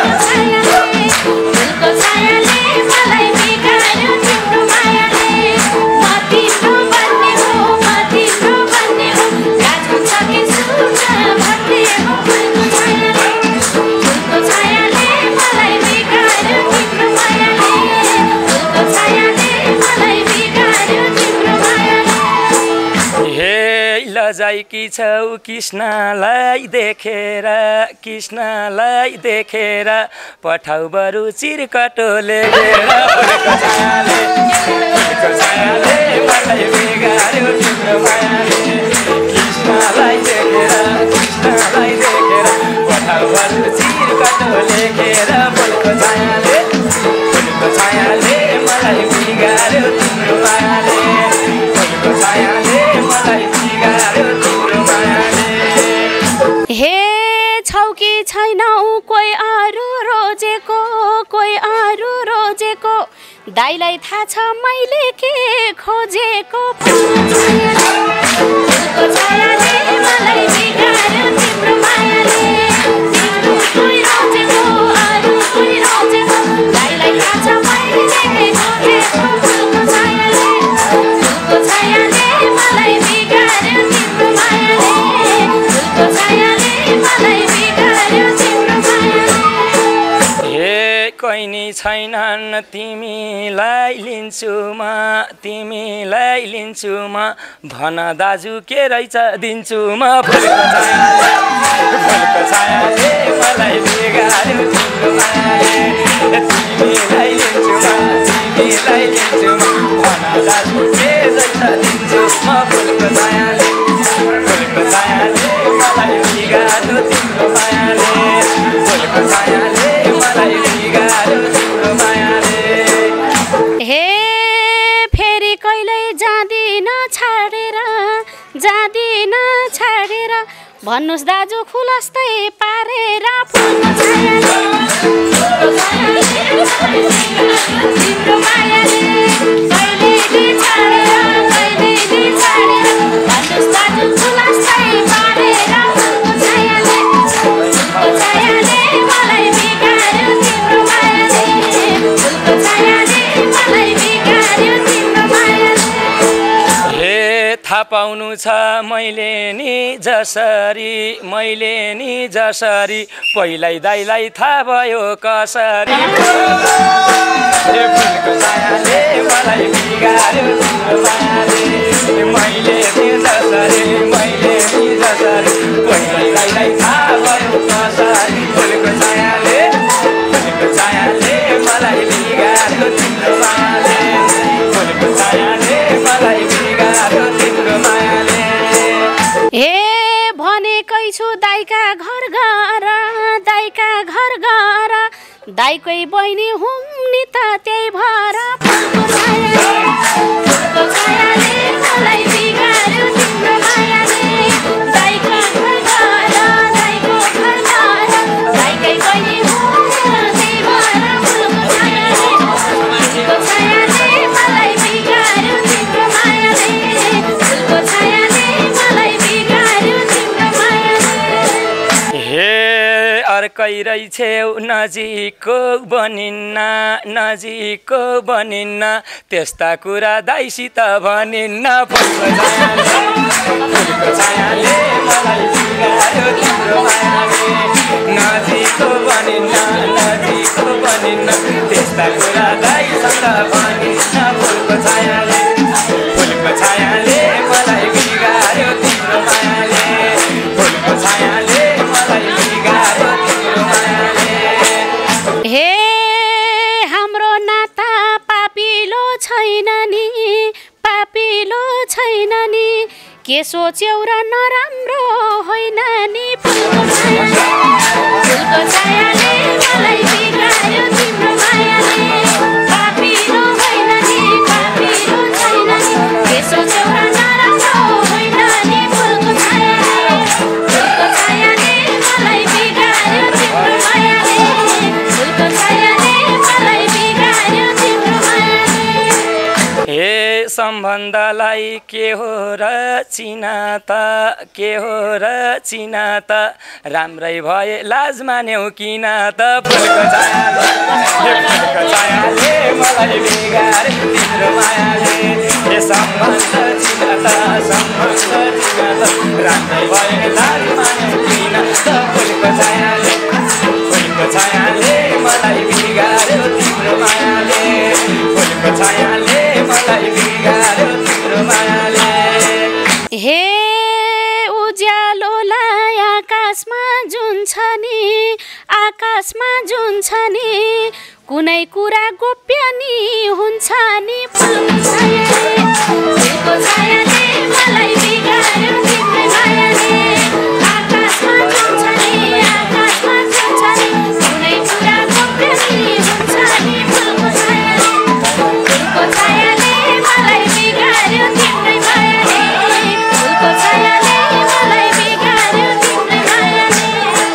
Speaker 2: फुलको छायाले मलाई बिगार्यो तिम्रो मायाले म तिम्रो बन्नी हो म तिम्रो बन्नी हो लाज हुन्छ के सुटुक्क भन्ने हो फुलको छायाले फुलको छायाले मलाई बिगार्यो तिम्रो मायाले फुलको छायाले मलाई बिगार्यो तिम्रो मायाले
Speaker 1: हे लजाइकी छौ कृष्णलाई देखेर कृष्णलाई देखेर पठाउ बरु चिरकटो लेखेर फुलको छायाले फुलको छायाले मलाई बिगार्यो तिम्रो मायाले कृष्णलाई देखेर कृष्णलाई देखेर पठाउ बरु चिरकटो लेखेर फुलको छायाले फुलको छायाले मलाई बिगार्यो तिम्रो मायाले फुलको छायाले मलाई बिगार्यो तिम्रो मायाले
Speaker 2: हे छौ कि छैनौ कोही अरू रोजेको कोही अरू रोजेको दाइलाई थाहा छ मैले के खोजेको फुलको छायाले मलाई बिगार्यो तिम्रो मायाले तिम्रो कोही रोजेको अरू कोही रोजेको दाइलाई थाहा छ मैले के खोजेको फुलको छायाले फुलको छायाले मलाई बिगार्यो तिम्रो मायाले फुलको छायाले मलाई बिगार्यो तिम्रो मायाले
Speaker 1: हे कैनी छैनन् तिमीलाई लिन्छु म तिमीलाई लिन्छु म भन दाजु के रहेछ दिन्छु म फुलको छायाले फुलको छायाले मलाई बिगार्यो तिम्रो मायाले तिमीलाई लिन्छु म तिमीलाई लिन्छु म भन दाजु के रहेछ दिन्छु म फुलको छायाले फुलको छायाले मलाई बिगार्यो तिम्रो मायाले फुलको छायाले मलाई बिगार्यो तिम्रो मायाले
Speaker 2: हे फेरि कहिल्यै जाँदिन छाडेर जाँदिन छाडेर भन्नुस् दाजु खुलस्तै पारेर फुलको छायाले फुलको छायाले तिम्रो मायाले कहिल्यै छाडेर कहिल्यै छाडेर भन्नुस् दाजु खुलस्तै पारेर फुलको छायाले फुलको छायाले मलाई बिगार्यो तिम्रो मायाले फुलको छायाले मलाई बिगार्यो तिम्रो मायाले
Speaker 1: हे थाहा पाउनु छ मैले नि जसरी मैले नि जसरी पहिल्यै दाइलाई थाहा भयो कसरी हे फुलको छायाले मलाई बिगार्यो तिम्रो मायाले मैले नि जसरी मैले नि जसरी पहिल्यै दाइलाई थाहा भयो कसरी फुलको छायाले फुलको छायाले मलाई बिगार्यो तिम्रो मायाले फुलको छायाले मलाई बिगार्यो तिम्रो मायाले
Speaker 2: हे भनेकै छु दाइका घर गएर दाइका घर गएर दाइकै बहिनी हुँ नि त त्यही भएर फुलको छायाले फुलको छायाले मलाई बिगार्यो तिम्रो मायाले दाइका घर गएर दाइको घर गएर दाइकै बहिनी हुँ त्यही भएर फुलको छायाले फुलको छायाले मलाई बिगार्यो तिम्रो मायाले फुलको छायाले मलाई बिगार्यो तिम्रो मायाले
Speaker 1: हे अर्कै रहेछौ नजिकको बनिन्न नजिकको बनिन्न त्यस्ता कुरा दाइसित भनिन्न फुलको छायाले फुलको छायाले मलाई बिगार्यो तिम्रो मायाले नजिकको बनिन्न नजिकको बनिन्न त्यस्ता कुरा दाइसित भनिन्न फुलको छायाले फुलको छायाले मलाई बिगार्यो तिम्रो मायाले फुलको छायाले मलाई बिगार्यो तिम्रो मायाले
Speaker 2: हे हाम्रो नाता पापिलो के सोच्यौ र नराम्रो होइन नि फुलको छायाले फुलको छायाले मलाई बिगार्यो तिम्रो मायाले पापिलो होइन नि पापिलो छैन नि के सोच्यौ र नराम्रो होइन नि फुलको छायाले फुलको छायाले मलाई बिगार्यो तिम्रो मायाले फुलको छायाले मलाई बिगार्यो तिम्रो मायाले
Speaker 1: हे सम्बन्धलाई के हो र चिना त के हो र चिना त राम्रै भए लाज मान्यौ किन त फुलको छायाले फुलको छायाले मलाई बिगार्यो तिम्रो मायाले हे सम्बन्ध चिना त सम्बन्ध चिना त राम्रै भए लाज मान्यौ किन त फुलको छायाले फुलको छायाले मलाई बिगार्यो तिम्रो मायाले फुलको छायाले मलाई बिगार्यो तिम्रो मायाले
Speaker 2: हे उज्यालोलाई आकाशमा जुन छ नि आकाशमा जुन छ नि कुनै कुरा गोप्य नि हुन्छ नि फुलको छायाले फुलको छायाले मलाई बिगार्यो तिम्रो मायाले आकाशमा जुन छ नि आकाशमा जुन छ नि कुनै कुरा गोप्य नि हुन्छ नि फुलको छायाले फुलको छायाले मलाई बिगार्यो तिम्रो मायाले फुलको छायाले मलाई बिगार्यो तिम्रो मायाले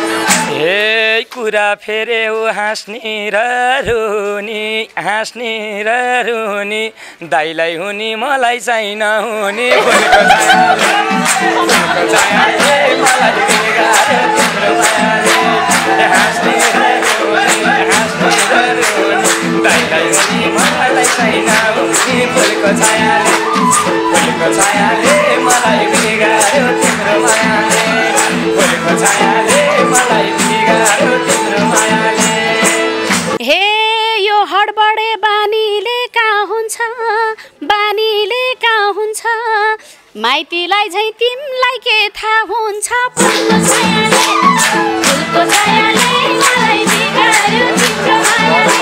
Speaker 1: हे कुरा फेर्यौ हाँस्ने र रुनी हाँस्ने र रुनी दाइलाई हुने मलाई चाहिँ नहुने फुलको छायाले फुलको छायाले मलाई बिगार्यो तिम्रो मायाले हाँस्ने र रुनी हाँस्ने र रुनी दाइलाई हुने मलाई चाहिँ नहुने फुलको छायाले फुलको छायाले मलाई बिगार्यो तिम्रो मायाले फुलको छायाले मलाई बिगार्यो तिम्रो मायाले
Speaker 2: हे यो हडबडे बानीले कहाँ हुन्छ बानीले कहाँ हुन्छ माइतीलाई झैँ तिमीलाई के थाहा हुन्छ फुलको छायाले फुलको छायाले मलाई बिगार्यो तिम्रो मायाले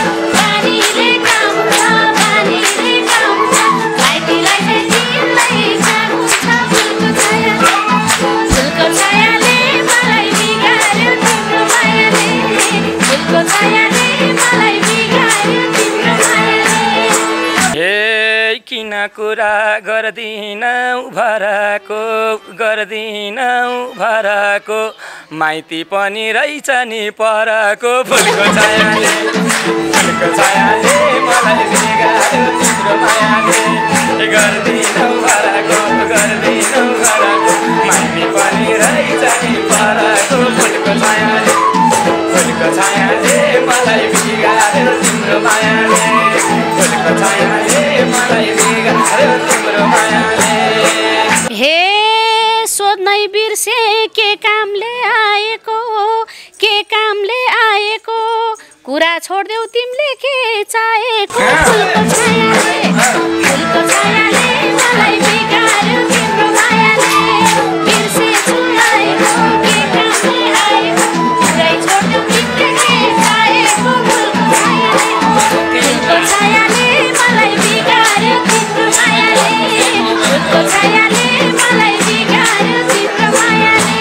Speaker 2: बानीले कहाँ हुन्छ बानीले कहाँ हुन्छ माइतीलाई झैँ तिमीलाई थाहा हुन्छ फुलको छायाले फुलको छायाले मलाई बिगार्यो तिम्रो मायाले फुलको छायाले मलाई बिगार्यो तिम्रो मायाले
Speaker 1: हे किन कुरा गर्दिनौ भरको गर्दिनौ भरको माइती पनि रहेछ नि परको फुलको छायाले फुलको छायाले मलाई बिगार्यो तिम्रो मायाले गर्दिनौ भरको गर्दिनौ भरको माइती पनि रहेछ नि परको फुलको छायाले फुलको छायाले मलाई बिगार्यो तिम्रो मायाले फुलको छायाले मलाई बिगार्यो तिम्रो मायाले
Speaker 2: हे सोध्नै बिर्से के कामले आएको के कामले आएको कुरा छोड्देऊ तिमीले के चाहेको फुलको छायाले फुलको छायाले मलाई बिगार्यो तिम्रो मायाले बिर्सेछु आएको के कामले आएको कुरै छोड्देऊ तिमीले के चाहेको फुलको छायाले फुलको छायाले मलाई बिगार्यो तिम्रो मायाले फुलको छायाले मलाई बिगार्यो तिम्रो मायाले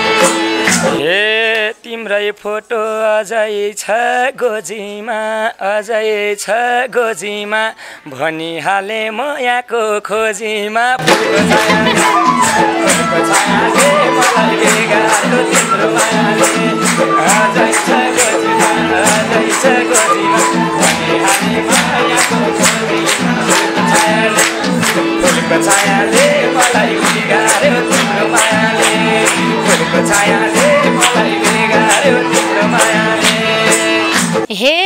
Speaker 1: हे तिम्रै फोटो अझै छ गोजीमा अझै छ गोजीमा भनिहाले म यहाँको खोजीमा फुलको छायाले फुलको छायाले मलाई बिगार्यो तिम्रो मायाले अझै छ गोजीमा अझै छ गोजीमा भनिहाले म यहाँको खोजीमा फुलको छायाले फुलको छायाले मलाई बिगार्यो तिम्रो मायाले फुलको छायाले मलाई बिगार्यो तिम्रो मायाले
Speaker 2: हे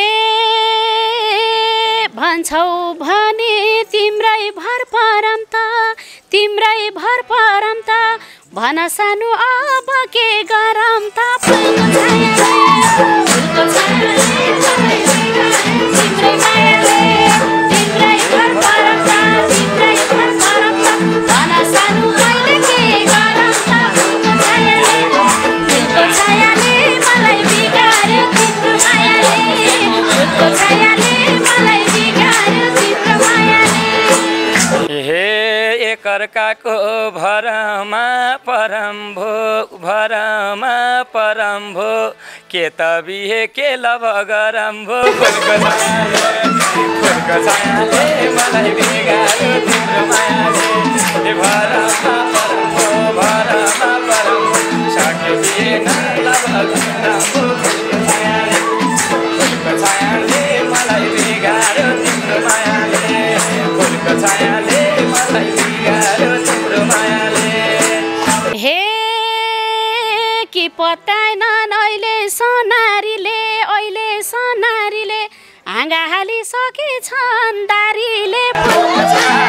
Speaker 2: भन्छौ भने तिम्रै भर परम त तिम्रै भर परम त भन सानो अब के गरम त फुलको छायाले फुलको छायाले मलाई बिगार्यो तिम्रै मायाले तिम्रै भर परम त तिम्रै भर परम त भन सानो अहिले के गरम त फुलको छायाले फुलको छायाले मलाई बिगार्यो तिम्रो मायाले फुलको छायाले मलाई बिगार्यो तिम्रो मायाले
Speaker 1: हे एकअर्काको भरमा परम भो भरमा परम भो के त बिहे के लभ गरम भो फुलको छायाले फुलको छायाले मलाई बिगार्यो तिम्रो मायाले भरमा परम भो भरमा परम भो सके बिहे नलभ गरम भो फुलको छायाले फुलको छायाले मलाई बिगार्यो तिम्रो मायाले फुलको छायाले मलाई बिगार्यो तिम्रो मायाले
Speaker 2: हे कि पत्याएन अहिले सोनारीले अहिले सोनारीले हाँगा हालिसकेछन् दारीले फुलको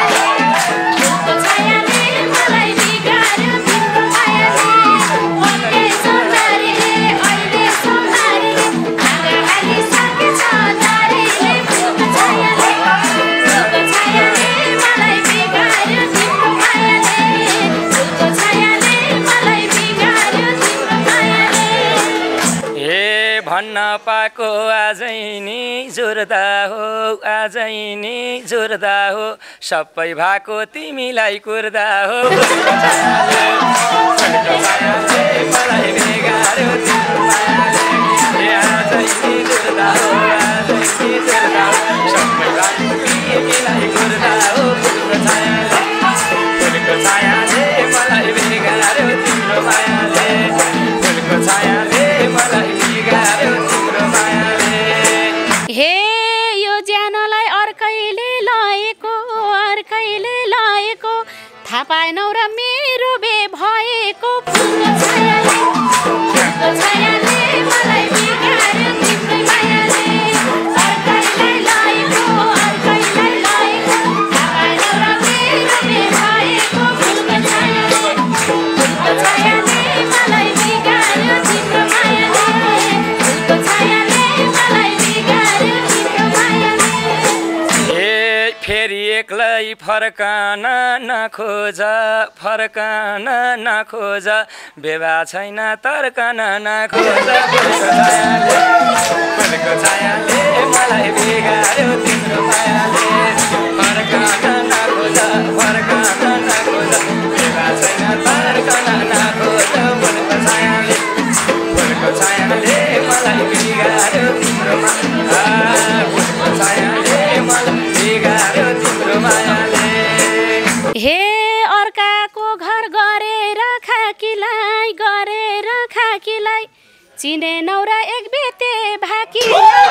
Speaker 2: छायाले मलाई बिगार्यो तिम्रो मायाले अहिले सोनारीले अहिले सोनारीले हाँगा हालिसकेछ दारीले फुलको छायाले फुलको छायाले मलाई बिगार्यो तिम्रो मायाले फुलको छायाले मलाई बिगार्यो तिम्रो मायाले
Speaker 1: हे भन्न पाएको आजै नि जोर्दा हो आजै नि जोर्दा हो सबै भएको तिमीलाई कुर्दा हो फुलको छायाले फुलको छायाले मलाई बिगार्यो तिम्रो मायाले हे आजै नि जोर्दा हो आजै नि जोर्दा हो सबै भएको तिमीलाई कुर्दा हो फुलको छायाले फुलको छायाले मलाई बिगार्यो तिम्रो मायाले फुलको छायाले मलाई बिगार्यो तिम्रो मायाले
Speaker 2: हे यो ज्यानलाई अर्कैले लएको अर्कैले लएको थाहा पाएनौ र मेरो बे भएको फुलको छायाले फुलको छायाले मलाई बिगार्यो तिम्रो मायाले अर्कैले लएको अर्कैले लएको थाहा पाएनौ र मेरो बे भएको फुलको छायाले फुलको छायाले मलाई बिगार्यो तिम्रो मायाले फुलको छायाले मलाई बिगार्यो तिम्रो मायाले
Speaker 1: ए फेरि एक्लै फर्कन नखोज फर्कन नखोज बेवा छैन तर्कन नखोज फुलको छायाले फुलको छायाले मलाई बिगार्यो तिम्रो मायाले फर्कन नखोज फर्कन नखोज बेवा छैन तर्कन नखोज फुलको छायाले फुलको छायाले मलाई बिगार्यो तिम्रो मायाले फुलको छायाले मलाई बिगार्यो तिम्रो मायाले
Speaker 2: हे अर्काको घर गरेर खाकीलाई गरेर खाकीलाई चिनेनौ र एक बेते भाकीलाई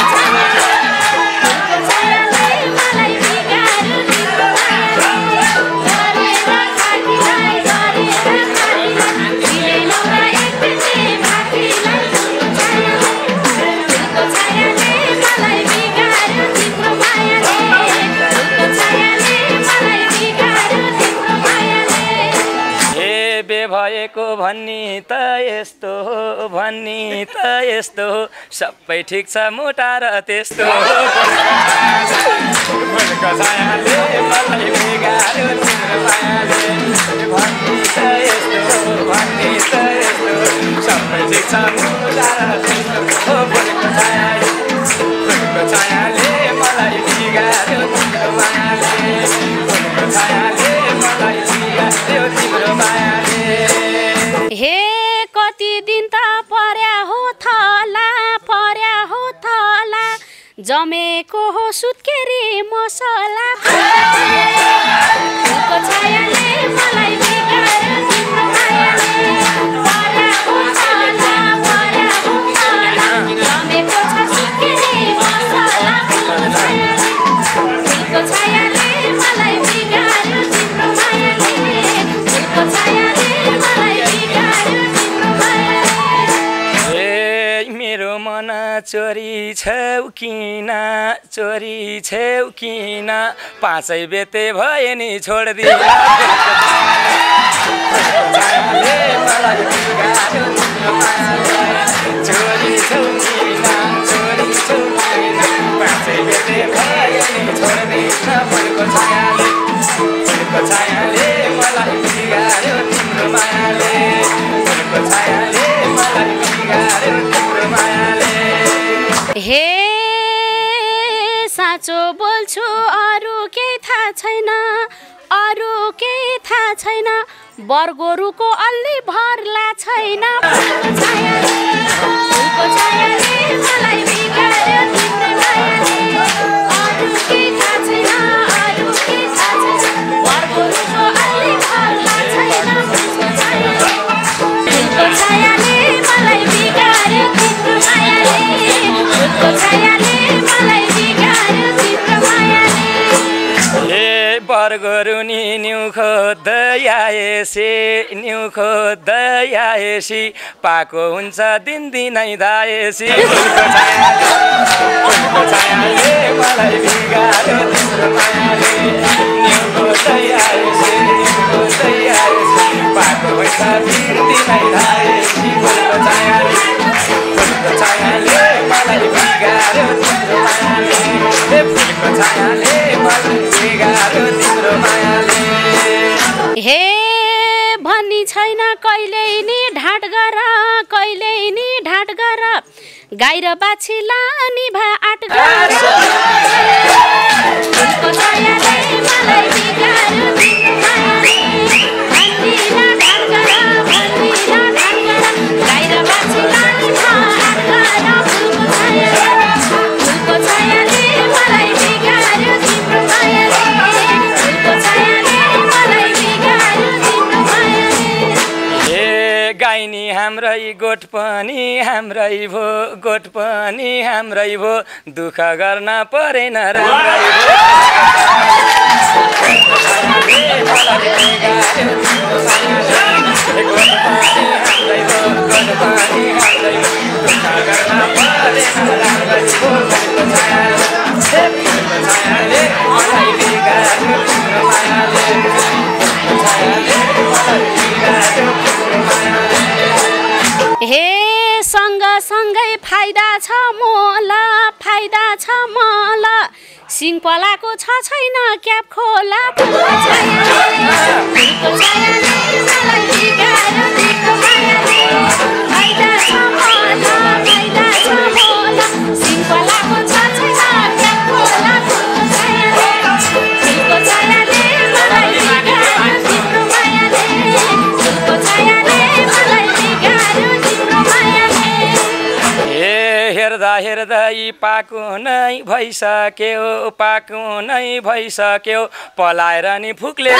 Speaker 2: फुलको छायाले मलाई बिगार्यो तिम्रो मायाले गरेर खाकीलाई गरेर खाकीलाई चिनेनौ र एक बेते भाकीलाई फुलको छायाले फुलको छायाले मलाई बिगार्यो तिम्रो मायाले फुलको छायाले मलाई बिगार्यो तिम्रो मायाले
Speaker 1: ए बे भएको भन्ने त यस्तो हो भन्ने त यस्तो हो सबै ठिक छ मोटा र त्यस्तो हो फुलको छायाले मलाई बिगार्यो तिम्रो मायाले भन्ने त यस्तो हो भन्ने त यस्तो हो सबै ठिक छ मोटा र त्यस्तो हो फुलको छायाले फुलको छायाले मलाई बिगार्यो तिम्रो मायाले फुलको छायाले मलाई बिगार्यो तिम्रो मायाले
Speaker 2: हे कति दिन त पर्या हो थला पर्या हो थला जमेको हो सुत्केरी मसला फुलको छायाले मलाई बिगार्यो तिम्रो मायाले पर्या हो थला पर्या हो थला जमेको छ सुत्केरी मसला फुलको छायाले फुलको छायाले मलाई बिगार्यो तिम्रो मायाले फुलको छायाले मलाई बिगार्यो तिम्रो मायाले
Speaker 1: ए मेरो मन चोरी छौ किन चोरी छौ किन पाँचै बेते भए नि छोड्दिन मलाई बिगार्यो तिम्रो मायाले चोरी छौ किन चोरी छौ किन पाँचै बेते भए नि छोड्दिन फुलको छायाले फुलको छायाले मलाई बिगार्यो तिम्रो मायाले फुलको छायाले मलाई बिगार्यो तिम्रो मायाले
Speaker 2: हे साँचो बोल्छु अरू केही थाहा छैन अरू केही थाहा छैन बरगोरुको अलि भरला छैन फुलको छायाले फुलको छायाले मलाई बिगार्यो तिम्रो मायाले अरू केही थाहा छैन अरू केही थाहा छैन बरगोरुको अलि भरला छैन फुलको छायाले फुलको छायाले मलाई बिगार्यो तिम्रो मायाले फुलको छायाले मलाई बिगार्यो तिम्रो मायाले
Speaker 1: ए बरगोरु नि न्यु खोज्दै आएसी न्यु खोज्दै आएसी पाको हुन्छ दिनदिनै धाएसी फुलको छायाले फुलको छायाले मलाई बिगार्यो तिम्रो मायाले न्यु खोज्दै आएसी न्यु खोज्दै आएसी पाको हुन्छ दिनदिनै धाएसी फुलको छायाले फुलको छायाले मलाई बिगार्यो तिम्रो मायाले ए फुलको छायाले मलाई बिगार्यो तिम्रो मायाले
Speaker 2: हे भन्ने छैन कहिल्यै नि ढाँट गर कहिल्यै नि ढाँट गर गाई र बाछी लानी भा आट गर फुलको छायाले मलाई बिगार्यो तिम्रो मायाले भन्दिन ढाँट गर भन्दिन ढाँट गर गाई र बाछी लानी भा आट गर फुलको छायाले फुलको छायाले मलाई बिगार्यो तिम्रो मायाले फुलको छायाले मलाई बिगार्यो तिम्रो मायाले
Speaker 1: ए गाइनी हाम्रै गोठ पनि हाम्रै भो गोठ पनि हाम्रै भो दुःख गर्न परेन राम्रै भो मलाई बिगार्यो तिम्रो मायाले गोठ पनि हाम्रै भो गोठ पनि हाम्रै भो दुःख गर्न परेन राम्रै भो फुलको छायाले फुलको छायाले मलाई बिगार्यो तिम्रो मायाले फुलको छायाले मलाई बिगार्यो तिम्रो मायाले
Speaker 2: हे सँगसँगै फाइदा छ मोल फाइदा छ मोल सिंहपलाको छ छैन क्याप खोला फुलको छायाले फुलको छायाले मलाई बिगार्यो तिम्रो मायाले फाइदा छ मोल फाइदा छ मोल सिंहपलाको छ छैन क्याप खोला फुलको छायाले फुलको छायाले मलाई बिगार्यो तिम्रो मायाले फुलको छायाले मलाई बिगार्यो तिम्रो मायाले
Speaker 1: ए हेर्दा हेर्दा यी पाको नै भइसक्यो पाको नै भइसक्यो पलाएर नि फुक्लेर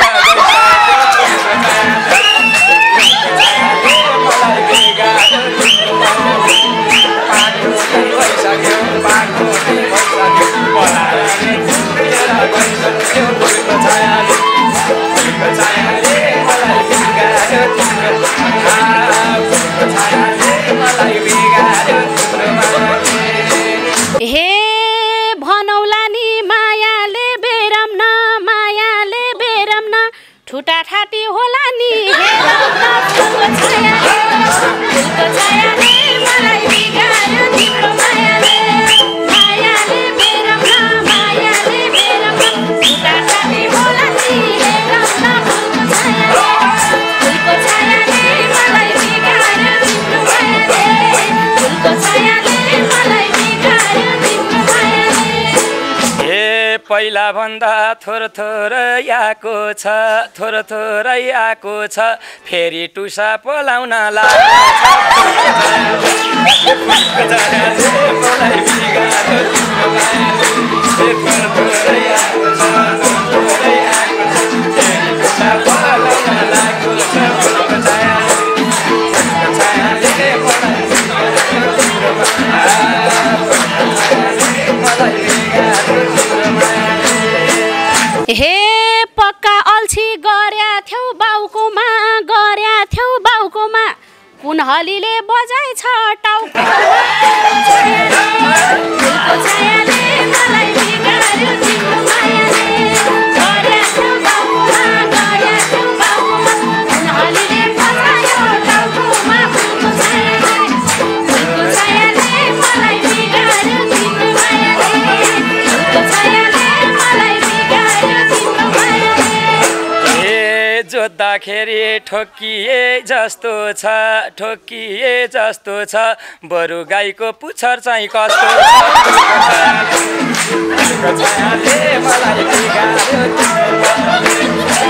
Speaker 1: मलाई बिगार्यो तिम्रो मायाले पाको नै भइसक्यो पाको नै भइसक्यो पलाएर नि फुक्लेर गइसक्यो फुलको छायाले फुलको छायाले मलाई बिगार्यो तिम्रो फुलको छायाले मलाई बिगार्यो तिम्रो मायाले
Speaker 2: हे भनौला नि मायाले बेरम न मायाले बेरम न ठुटा ठाटी होला नि हेरौँ न फुलको छायाले फुलको छायाले मलाई बिगार्यो तिम्रो मायाले मायाले बेरम न मायाले बेरम न ठुटा ठाटी होला नि हेरौँ न फुलको छायाले फुलको छायाले मलाई बिगार्यो तिम्रो मायाले फुलको छायाले मलाई बिगार्यो तिम्रो मायाले
Speaker 1: ए पहिला भन्दा थोर थोरै आएको छ थोर थोरै आएको छ फेरि टुसा पलाउन लाग्यो फुलको छायाले मलाई बिगार्यो तिम्रो मायाले थोर थोरै आएको छ थोर थोरै आएको छ फेरि टुसा पलाउन लाग्यो फुलको छायाले फुलको छायाले मलाई बिगार्यो तिम्रो मायाले फुलको छायाले मलाई बिगार्यो तिम्रो मायाले
Speaker 2: हे पक्का अल्छी गर्या थ्यौ बाउकोमा गर्या थ्यौ बाउकोमा कुन हलीले बजाइ छ टाउको फुलको छायाले मलाई बिगार्यो तिम्रो मायाले गर्या थ्यौ बाउकोमा गर्या थ्यौ बाउकोमा कुन हलीले बजायो टाउकोमा फुलको छायाले फुलको छायाले मलाई बिगार्यो तिम्रो मायाले फुलको छायाले मलाई बिगार्यो तिम्रो मायाले
Speaker 1: ए जोत्दाखेरि ठोकिए जस्तो छ ठोकिए जस्तो छ बरु गाईको पुच्छर चाहिँ कस्तो छ फुलको छायाले मलाई बिगार्यो तिम्रो मायाले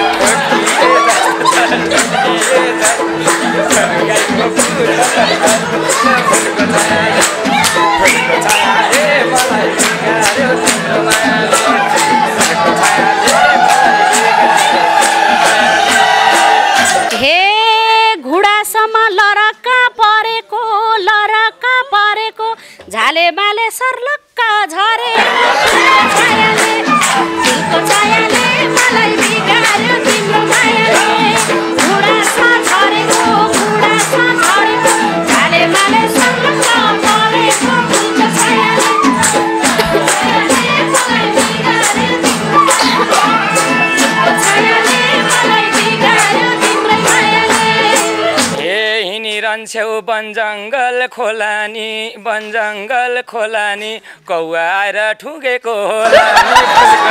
Speaker 1: छेउ वन जङ्गल खोलानी वन जङ्गल खोलानी कौवा आएर ठुगेको होला नि फुलको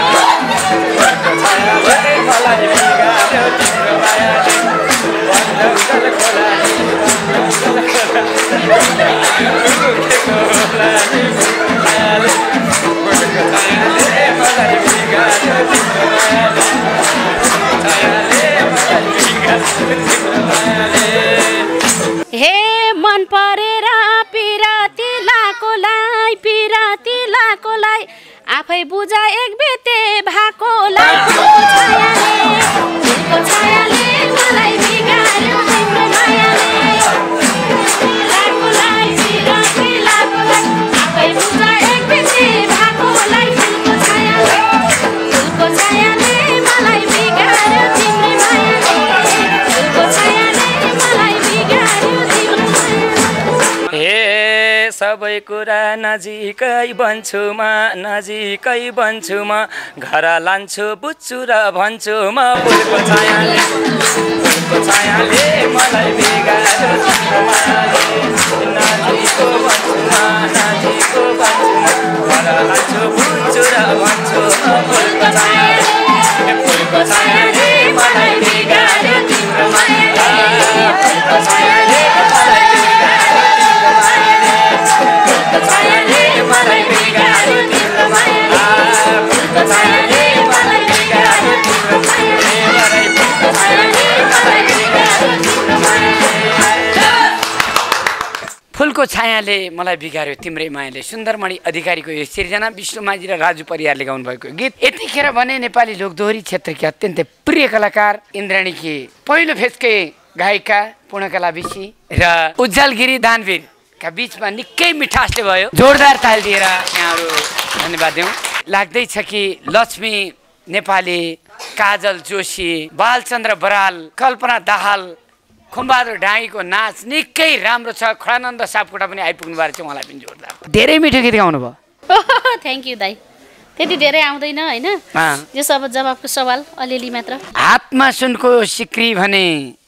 Speaker 1: छायाले मलाई बिगार्यो तिम्रो मायाले वन जङ्गल खोलानी वन जङ्गल खोलानी ठुगेको होला नि फुलको छायाले फुलको छायाले मलाई बिगार्यो तिम्रो मायाले छायाले मलाई बिगार्यो तिम्रो मायाले
Speaker 2: हे मन परेर पिराती लाकोलाई पिराती लाकोलाई आफै बुझा एक बेते भाकोलाई फुलको छायाले मलाई बिगार्यो तिम्रो मायाले लाकोलाई पिराती लाकोलाई आफै बुझा एक बेते भाकोलाई फुलको छायाले फुलको छायाले मलाई बिगार्यो तिम्रो मायाले फुलको छायाले मलाई बिगार्यो तिम्रो मायाले
Speaker 1: हे सबै कुरा नजिकै बन्छु म नजिकै बन्छु म घर लान्छु बुझ्छु र भन्छु म फुलको छायाले फुलको छायाले मलाई बिगार्यो तिम्रो मायाले नजिकको बन्छु म नजिकको बन्छु म घर लान्छु बुझ्छु र भन्छु म फुलको छायाले फुलको छायाले मलाई बिगार्यो तिम्रो मायाले फुलको छायाले मलाई बिगार्यो तिम्रो मायाले फुलको छायाले मलाई बिगार्यो तिम्रो मायाले फुलको छायाले मलाई बिगार्यो तिम्रो मायाले फुलको छायाले मलाई बिगार्यो तिम्रो मायाले
Speaker 4: फुलको छायाले मलाई बिगार्यो तिम्रै मायाले सुन्दरमणि अधिकारीको यो सिर्जना विष्णु माझी र राजु परियारले गाउनु भएको गीत यतिखेर भने नेपाली लोकदोहोरी क्षेत्रकी अत्यन्तै प्रिय कलाकार इन्द्राणीकी पहिलो फेजकै गायिका पूर्णकला विशी र उज्जवल गिरी दानवीर का बीचमा निकै मिठासले भयो जोरदार ताल दिएर यहाँहरू धन्यवाद दिउँ लाग्दैछ कि लक्ष्मी नेपाली काजल जोशी बालचन्द्र बराल कल्पना दाहाल खुम्बहादुर डाँगीको नाच निकै राम्रो छ खडानन्द सापकोटा पनि आइपुग्नु भएको छ उहाँलाई पनि जोरदार धेरै मिठो गीत गाउनु भयो
Speaker 2: थ्याङ्क यू दाइ त्यति धेरै आउँदैन होइन यो सब जवाबको सवाल अलिअलि मात्र
Speaker 4: हातमा सुनको सिक्री भने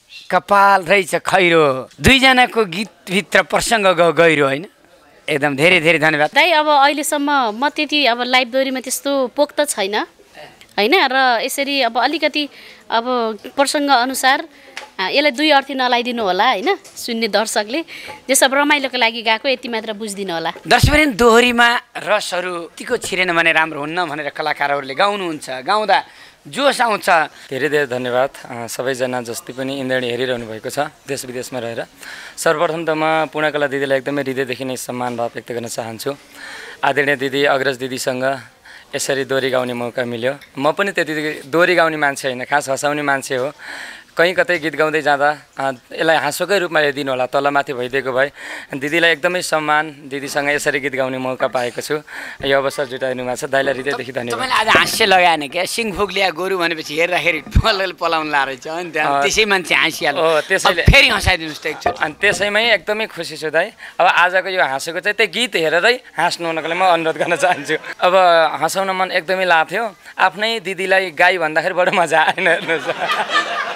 Speaker 4: कपाल रहेछ खैरो दुईजनाको गीतभित्र प्रसङ्ग गहिरो होइन एकदम धेरै धेरै धन्यवाद
Speaker 2: दाइ अब अहिलेसम्म म त्यति अब लाइभ दोहोरीमा त्यस्तो पोख्त छैन होइन र यसरी अब अलिकति अब प्रसङ्ग अनुसार यसलाई दुई अर्थी नलाइदिनु होला होइन सुन्ने दर्शकले जे सब रमाइलोको लागि गएको यति मात्र बुझिदिनु होला
Speaker 4: दर्शकले दोहोरीमा रसहरू यतिको छिरेन भने राम्रो हुन्न भनेर कलाकारहरूले गाउनुहुन्छ गाउँदा जोस आउँछ
Speaker 1: धेरै धेरै धन्यवाद सबैजना जस्तै पनि इन्द्राणी हेरिरहनु भएको छ देश विदेशमा रहेर सर्वप्रथम त म पूर्णकला दिदीलाई एकदमै हृदयदेखि नै सम्मान भाव व्यक्त गर्न चाहन्छु आदरणीय दिदी अग्रज दिदीसँग यसरी दोहोरी गाउने मौका मिल्यो म पनि त्यति दोहोरी गाउने मान्छे होइन खास हँसाउने मान्छे हो कहीँ कतै गीत गाउँदै जाँदा यसलाई हाँसोकै रूपमा हेरिदिनु होला तलमाथि भइदिएको भए दिदीलाई एकदमै सम्मान दिदीसँग यसरी गीत गाउने मौका पाएको छु यो अवसर जुटाइनु भएको छ दाइलाई हृदयदेखि धन्यवाद
Speaker 4: तपाईँले आज हास्य लगाएन क्या सिङफुक ल्या गोरु भनेपछि हेर्दाखेरि पलले पलाउनु ला रहेछ अनि त्यहाँ त्यसै मान्छे हाँसिहाल्यो
Speaker 1: हो त्यसैले
Speaker 4: फेरि हँसाइदिनुहोस् त एकचोटि
Speaker 1: अनि त्यसैमै एकदमै खुसी छु दाइ अब आजको यो हाँसेको चाहिँ त्यो गीत हेरेरै हाँस्नु हुनको लागि म अनुरोध गर्न चाहन्छु अब हँसाउन मन एकदमै लाग्थ्यो आफ्नै दिदीलाई गाई भन्दाखेरि बडो मजा आएन हेर्नुहोस्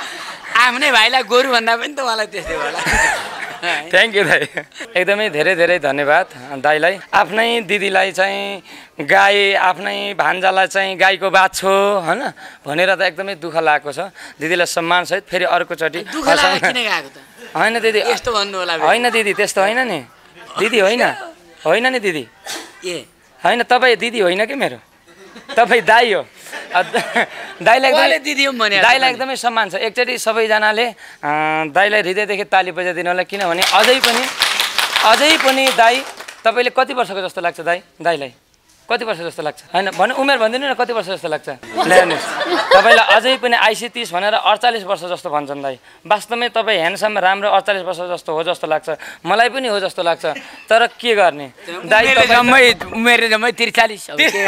Speaker 4: आफ्नै भाइलाई गोरु भन्दा पनि त मलाई त्यस्तै होला
Speaker 1: थ्याङ्क यू दाइ एकदमै धेरै धेरै धन्यवाद दाइलाई आफ्नै दिदीलाई चाहिँ गाई आफ्नै भान्जालाई चाहिँ गाईको बाछो होइन भनेर त एकदमै दुःख लागेको छ दिदीलाई सम्मानसहित फेरि अर्कोचोटि होइन दिदी
Speaker 4: यस्तो भन्नु होला
Speaker 1: होइन दिदी त्यस्तो होइन नि दिदी होइन होइन नि दिदी
Speaker 4: ए
Speaker 1: होइन तपाईँ दिदी होइन कि मेरो तपाईँ दाइ हो दाइलाई एकदमै दाइलाई एकदमै सम्मान छ एकचोटि सबैजनाले दाइलाई हृदयदेखि ताली बजाइदिनु होला किनभने अझै पनि अझै पनि दाइ तपाईँले कति वर्षको जस्तो लाग्छ दाइ दाइलाई कति वर्ष जस्तो लाग्छ होइन भन्नु उमेर भनिदिनु न कति वर्ष जस्तो लाग्छ ल्याउनुहोस् तपाईँलाई अझै पनि आइसी तिस भनेर अडचालिस वर्ष जस्तो भन्छन् दाइ वास्तवमै तपाईँ ह्यान्डसम राम्रो अडचालिस वर्ष जस्तो हो जस्तो लाग्छ मलाई पनि हो जस्तो लाग्छ तर के गर्ने दाइ
Speaker 4: जम्मै उमेर जम्मै त्रिचालिस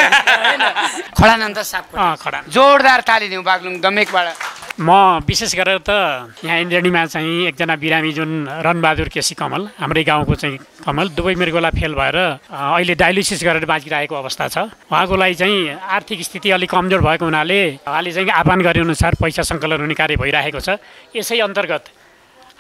Speaker 4: खडानन्द सापकोटा जोरदार ताली दिउँ बागलुङ दमेकबाट
Speaker 6: म विशेष गरेर त यहाँ इन्द्रणीमा चाहिँ एकजना बिरामी जुन रणबहादुर केसी कमल हाम्रै गाउँको चाहिँ कमल दुवै मृगोला फेल भएर अहिले डायलिसिस गरेर बाँचिरहेको अवस्था छ उहाँको लागि चाहिँ आर्थिक स्थिति अलिक कमजोर भएको हुनाले उहाँले चाहिँ आह्वान गरेअनुसार पैसा सङ्कलन हुने कार्य भइरहेको छ यसै अन्तर्गत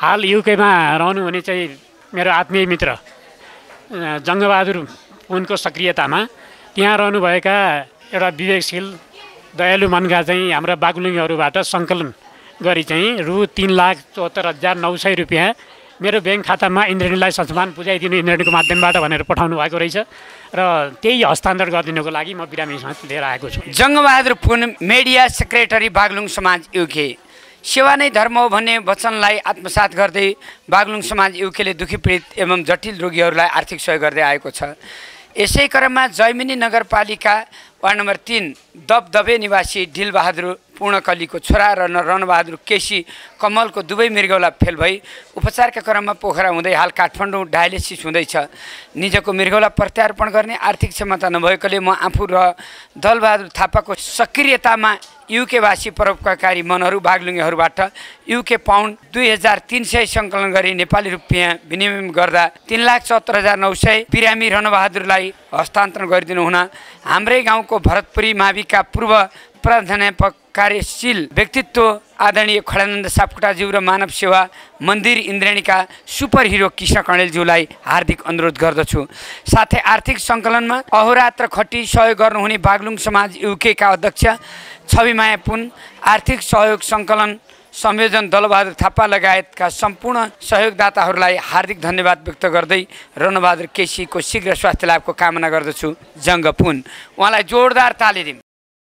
Speaker 6: हाल युकेमा रहनुहुने चाहिँ मेरो आत्मीय मित्र जङ्गबहादुर पुनको सक्रियतामा त्यहाँ रहनुभएका एउटा विवेकशील दयालु मनका चाहिँ हाम्रा बागलुङीहरूबाट सङ्कलन गरी चाहिँ रु तिन लाख चौहत्तर हजार नौ सय रुपियाँ मेरो ब्याङ्क खातामा इन्द्रेणीलाई सम्मान पुर्याइदिनु इन्द्रेणीको माध्यमबाट भनेर पठाउनु भएको रहेछ र त्यही हस्तान्तरण गरिदिनुको लागि म बिरामीसँग लिएर आएको छु।
Speaker 4: Jangbahadur Pun media secretary Baglung Samaj UK. सेवा नै धर्म हो भन्ने वचनलाई आत्मसात गर्दै बागलुङ समाज युकेले दुखी पीडित एवं जटिल रोगीहरूलाई आर्थिक सहयोग गर्दै आएको छ। यसै क्रममा जैमिनी नगरपालिका वार्ड नम्बर तीन दबदबे निवासी ढिलबहादुर पूर्णकलीको छोरा र रणबहादुर केसी कमलको दुवै मृगौला फेल भई उपचारका क्रममा पोखरा हुँदै हाल काठमाडौँ डायलिसिस हुँदैछ। निजको मृगौला प्रत्यार्पण गर्ने आर्थिक क्षमता नभएकोले म आफू र दलबहादुर थापाको सक्रियतामा युकेवासी परोपकारी मनहरू बागलुङीहरूबाट युके पाउन्ड दुई हजार तिन सय सङ्कलन गरी नेपाली रुपियाँ विनिमय गर्दा तिन लाख चौहत्तर हजार नौ सय बिरामी रणबहादुरलाई हस्तान्तरण गरिदिनु हुन हाम्रै गाउँको भरतपुरी माविका पूर्व प्राध्यापक कार्यशील व्यक्तित्व आदरणीय खडानन्द सापकोटाज्यू र मानव सेवा मन्दिर इन्द्रेणीका सुपर हिरो कृष्ण कणेलज्यूलाई हार्दिक अनुरोध गर्दछु। साथै आर्थिक सङ्कलनमा अहोरात्र खटी सहयोग गर्नुहुने बागलुङ समाज युकेका अध्यक्ष छविमाया पुन, आर्थिक सहयोग सङ्कलन संयोजन दलबहादुर थापा लगायतका सम्पूर्ण सहयोगदाताहरूलाई हार्दिक धन्यवाद व्यक्त गर्दै रणबहादुर केसीको शीघ्र स्वास्थ्य लाभको कामना गर्दछु। जङ्ग पुन। उहाँलाई जोरदार ताली दिउँ।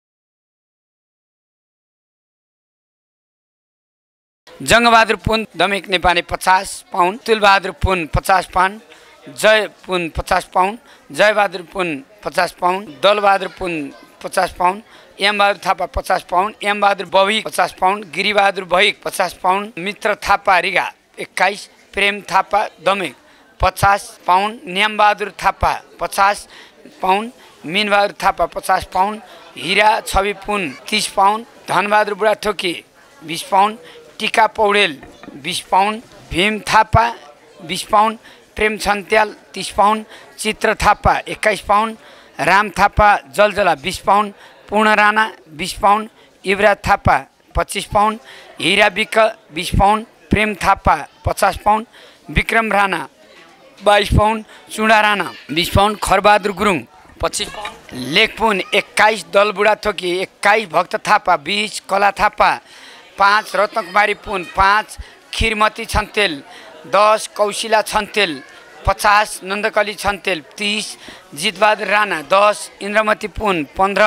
Speaker 4: जङ्गबहादुर पुन दमेक नेपाली पचास पाउन्ड, तुलबहादुर पुन पचास पाउन्ड, जय पुन पचास पाउन्ड, जयबहादुर पुन पचास पाउन्ड, दलबहादुर पुन पचास पाउन्ड, एमबहादुर थापा पचास पाउन्ड, एमबहादुर बविक पचास पाउन्ड, गिरिबहादुर भैक पचास पाउन्ड, मित्र थापा रिगा एक्काइस, प्रेम थापा दमेक पचास पाउन्ड, न्यामबहादुर थापा पचास पाउन्ड, मिनबहादुर थापा पचास पाउन्ड, हिरा छवि पुन तिस पाउन्ड, धनबहादुर बुढाथोकी बिस पाउन्ड, टिका पौडेल बिस पाउन्ड, भीम थापा बिस पाउन्ड, प्रेम छन्त्याल तिस पाउन्ड, चित्र थापा एक्काइस पाउन्ड, राम थापा जलजला बिस पाउन्ड, पूर्ण राणा बिस पाउन्ड, युवराज थापा पच्चिस पाउन्ड, हिरा विक बिस पाउन्ड, प्रेम थापा पचास पाउन्ड, विक्रम राणा बाइस पाउन्ड, चुडा राणा बिस पाउन्ड, खरबहादुर गुरुङ पच्चिस पाउन्ड, लेखपुन एक्काइस, दलबुढा थोकी एक्काइस, भक्त थापा बिस, कला थापा पाँच, रत्नकुमारी पुन पाँच, खिरमती छन्तेल दस, कौशिला छन्तेल पचास, नन्दकली छन्तेल तीस, जितबहादुर राणा दस, इन्द्रमती पुन पन्ध्र,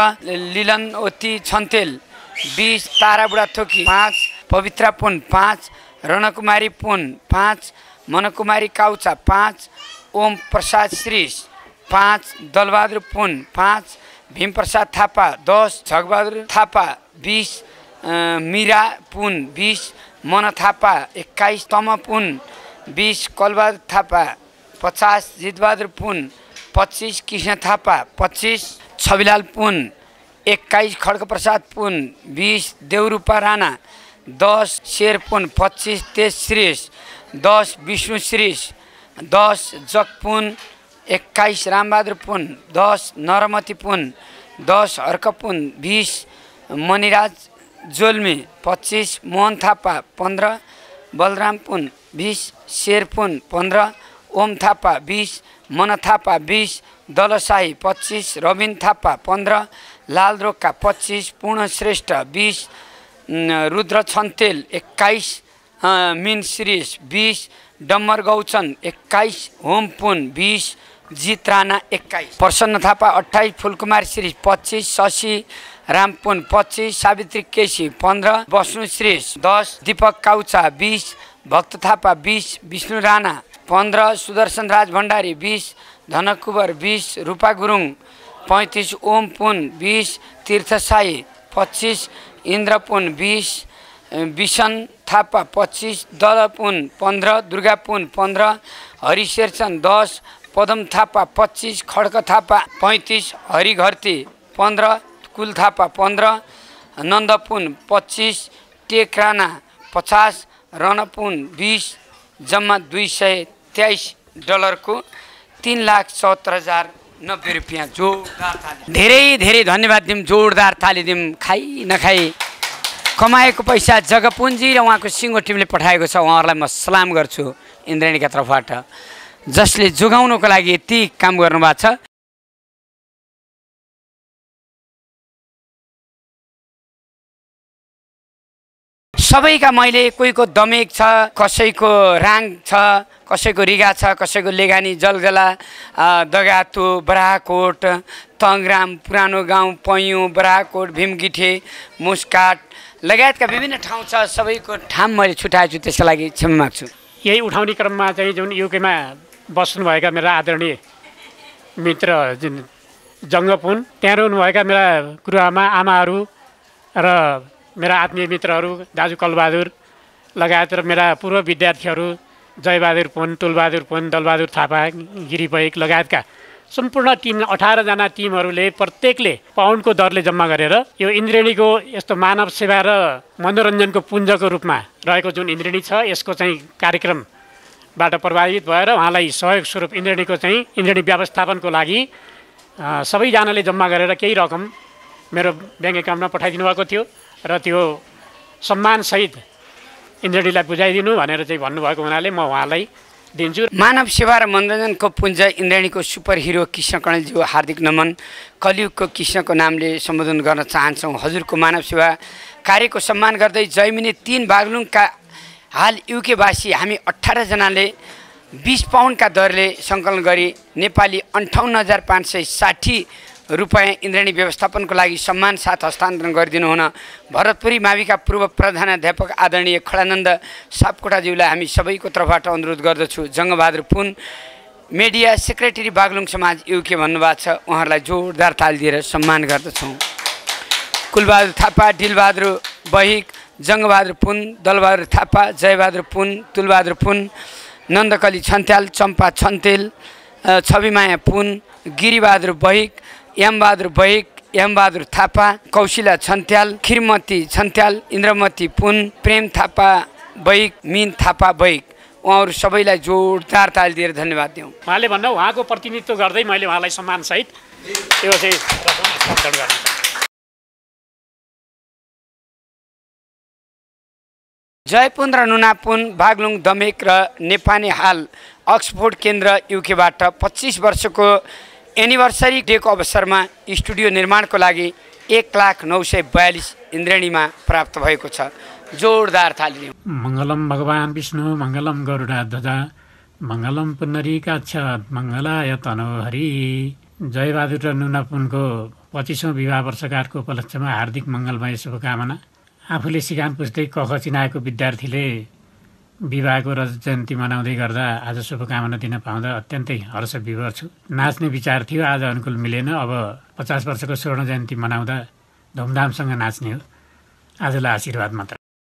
Speaker 4: लिलनवती छन्तेल बिस, तारा बुढाथोकी पाँच, पवित्रा पुन पाँच, रणकुमारी पुन पाँच, मनकुमारी काउचा पाँच, ओम प्रसाद श्रीष पाँच, दलबहादुर पुन पाँच, भीमप्रसाद थापा दस, झगबहादुर थापा बिस, मीरा पुन बिस, मन थापा एक्काइस, तम पुन बिस, कलबहादुर थापा पचास, जितबहादुर पुन पच्चिस, कृष्ण थापा पच्चिस, छविलाल पुन एक्काइस, खड्गप्रसाद पुन बिस, देवरूपा राणा दस, शेर पुन पच्चिस, तेज श्रीष दस, विष्णु श्रीष दस, जग पुन एक्काइस, रामबहादुर पुन दस, नरमती पुन दस, हर्क पुन बिस, मणिराज जोल्मी पच्चिस, मोहन थापा पन्ध्र, बलराम पुन बिस, शेर पुन पन्ध्र, ओम थापा बिस, मन थापा बिस, दलसाई पच्चिस, रविन थापा पन्ध्र, लाल रोका पच्चिस, पूर्ण श्रेष्ठ बिस, रुद्र छन्तेल एक्काइस, मिन श्रीष बिस, डम्बर गौचन एक्काइस, होम पुन बिस, जित राणा एक्काइस, प्रसन्न थापा अट्ठाइस, फुलकुमार श्रीष पच्चिस, शशि रामपुन पच्चिस, सावित्री केसी पन्ध्र, बस्नु श्रेष दस, दीपक काउचा बिस, भक्त थापा बिस, विष्णु राणा पन्ध्र, सुदर्शन राज भण्डारी बिस, धनकुबर बिस, रूपा गुरुङ पैँतिस, ओम पुन बिस, तीर्थ साई पच्चिस, इन्द्र पुन बिस, विसन थापा पच्चिस, दल पुन पन्ध्र, दुर्गा पुन पन्ध्र, हरिशेरचन दस, पदम थापा पच्चिस, खड्क थापा पैँतिस, हरिघर्ती पन्ध्र, कुल थापा पन्ध्र, नन्दपुन पच्चिस, टेक राणा पचास, रणपुन बिस, जम्मा दुई सय तेइस डलरको तीन लाख चौहत्तर हजार नब्बे रुपियाँ जोरदार ताली। धेरै धेरै धन्यवाद दिउँ, जोरदार ताली दिउँ। खाइ नखाइ कमाएको पैसा जगपुञ्जी र उहाँको सिङ्गो टिमले पठाएको छ। उहाँहरूलाई म सलाम गर्छु इन्द्रेणीका तर्फबाट, जसले जोगाउनको लागि यति काम गर्नुभएको छ। सबैका मैले कोहीको दमेक छ, कसैको राङ छ, कसैको रिगा छ, कसैको लेगानी, जलगला, दगातु, बराकोट, तङ्ग्राम, पुरानो गाउँ, पैयुँ, बराकोट, भीमगिठे, मुस्काट लगायतका विभिन्न ठाउँ छ। सबैको ठाउँ मैले छुट्याएछु, त्यसको लागि क्षमा माग्छु।
Speaker 6: यही उठाउने क्रममा चाहिँ जुन युकेमा बस्नुभएका मेरा आदरणीय मित्र जुन जङ्गपुन, त्यहाँ रहनुभएका मेरा गुरुआमा आमाहरू र मेरा आत्मीय मित्रहरू दाजु कलबहादुर लगायत र मेरा पूर्व विद्यार्थीहरू जयबहादुर पुन, तुलबहादुर पुन, दलबहादुर थापा, गिरी बैक लगायतका सम्पूर्ण टिम अठारजना टिमहरूले प्रत्येकले पाउन्डको दरले जम्मा गरेर यो इन्द्रेणीको यस्तो मानव सेवा र मनोरञ्जनको पुञ्जको रूपमा रहेको जुन इन्द्रेणी छ यसको चाहिँ कार्यक्रमबाट प्रभावित भएर उहाँलाई सहयोग स्वरूप इन्द्रेणीको चाहिँ इन्द्रेणी व्यवस्थापनको लागि सबैजनाले जम्मा गरेर केही रकम मेरो ब्याङ्क एकाउन्टमा पठाइदिनु भएको थियो र त्यो सम्मानसहित इन्द्रेणीलाई बुझाइदिनु भनेर चाहिँ भन्नुभएको हुनाले म उहाँलाई दिन्छु।
Speaker 4: मानव सेवा र मनोरञ्जनको पुञ्ज इन्द्रेणीको सुपर हिरो कृष्ण कणेलज्यू हार्दिक नमन। कलियुगको कृष्णको नामले सम्बोधन गर्न चाहन्छौँ। हजुरको मानव सेवा कार्यको सम्मान गर्दै जैमिनी तीन बागलुङका हाल युकेवासी हामी अठारजनाले बिस पाउन्डका दरले सङ्कलन गरी नेपाली अन्ठाउन्न हजार पाँच सय साठी रुपियाँ इन्द्रेणी व्यवस्थापनको लागि सम्मान साथ हस्तान्तरण गरिदिनु हुन भरतपुरी माविका पूर्व प्रधानाध्यापक आदरणीय खडानन्द सापकोटाज्यूलाई हामी सबैको तर्फबाट अनुरोध गर्दछु। Jangbahadur Pun media secretary Baglung Samaj UK भन्नुभएको छ, उहाँहरूलाई जोरदार ताली दिएर सम्मान गर्दछौँ। कुलबहादुर थापा, डिलबहादुर बहिक, जङ्गबहादुर पुन, दलबहादुर थापा, जयबहादुर पुन, तुलबहादुर पुन, नन्दकली छन्त्याल, चम्पा छन्तेल, छविमाया पुन, गिरिबहादुर बहिक, यमबहादुर बहिक, यमबहादुर थापा, कौशिला छन्त्याल, खिरमती छन्त्याल, इन्द्रमती पुन, प्रेम थापा बहिक, मिन थापा बहिक, उहाँहरू सबैलाई जोरदार ताली दिएर धन्यवाद दिउँ।
Speaker 6: उहाँले भन्दा उहाँको प्रतिनिधित्व गर्दै मैले उहाँलाई सम्मानसहित यो चाहिँ रकम गर्न
Speaker 4: जयपुन र नुनापुन, बागलुङ, दमेक र नेपानी हाल अक्सफोर्ड केन्द्र युकेबाट पच्चिस वर्षको एनिभर्सरी डेको अवसरमा स्टुडियो निर्माणको लागि एक लाख नौ सय बयालिस इन्द्रेणीमा प्राप्त भएको छ। जोरदार थाली दिउँ।
Speaker 6: मङ्गलम भगवान् विष्णु, मङ्गलम गरुडाध्वजा, मङ्गलम पुण्डरीकाक्ष, मङ्गलाय तनोहरि। जयबहादुर र नुनापुनको पच्चिसौँ विवाह वर्षगाँठको उपलक्ष्यमा हार्दिक मङ्गलमय शुभकामना। आफूले सिकान पुस्तै कख चिनाएको विद्यार्थीले विवाहको रजत जयन्ती मनाउँदै गर्दा आज शुभकामना दिन पाउँदा अत्यन्तै हर्ष विभोर छु। नाच्ने विचार थियो, आज अनुकूल मिलेन। अब पचास वर्षको स्वर्ण जयन्ती मनाउँदा धुमधामसँग नाच्ने हो। आजलाई आशीर्वाद मात्र।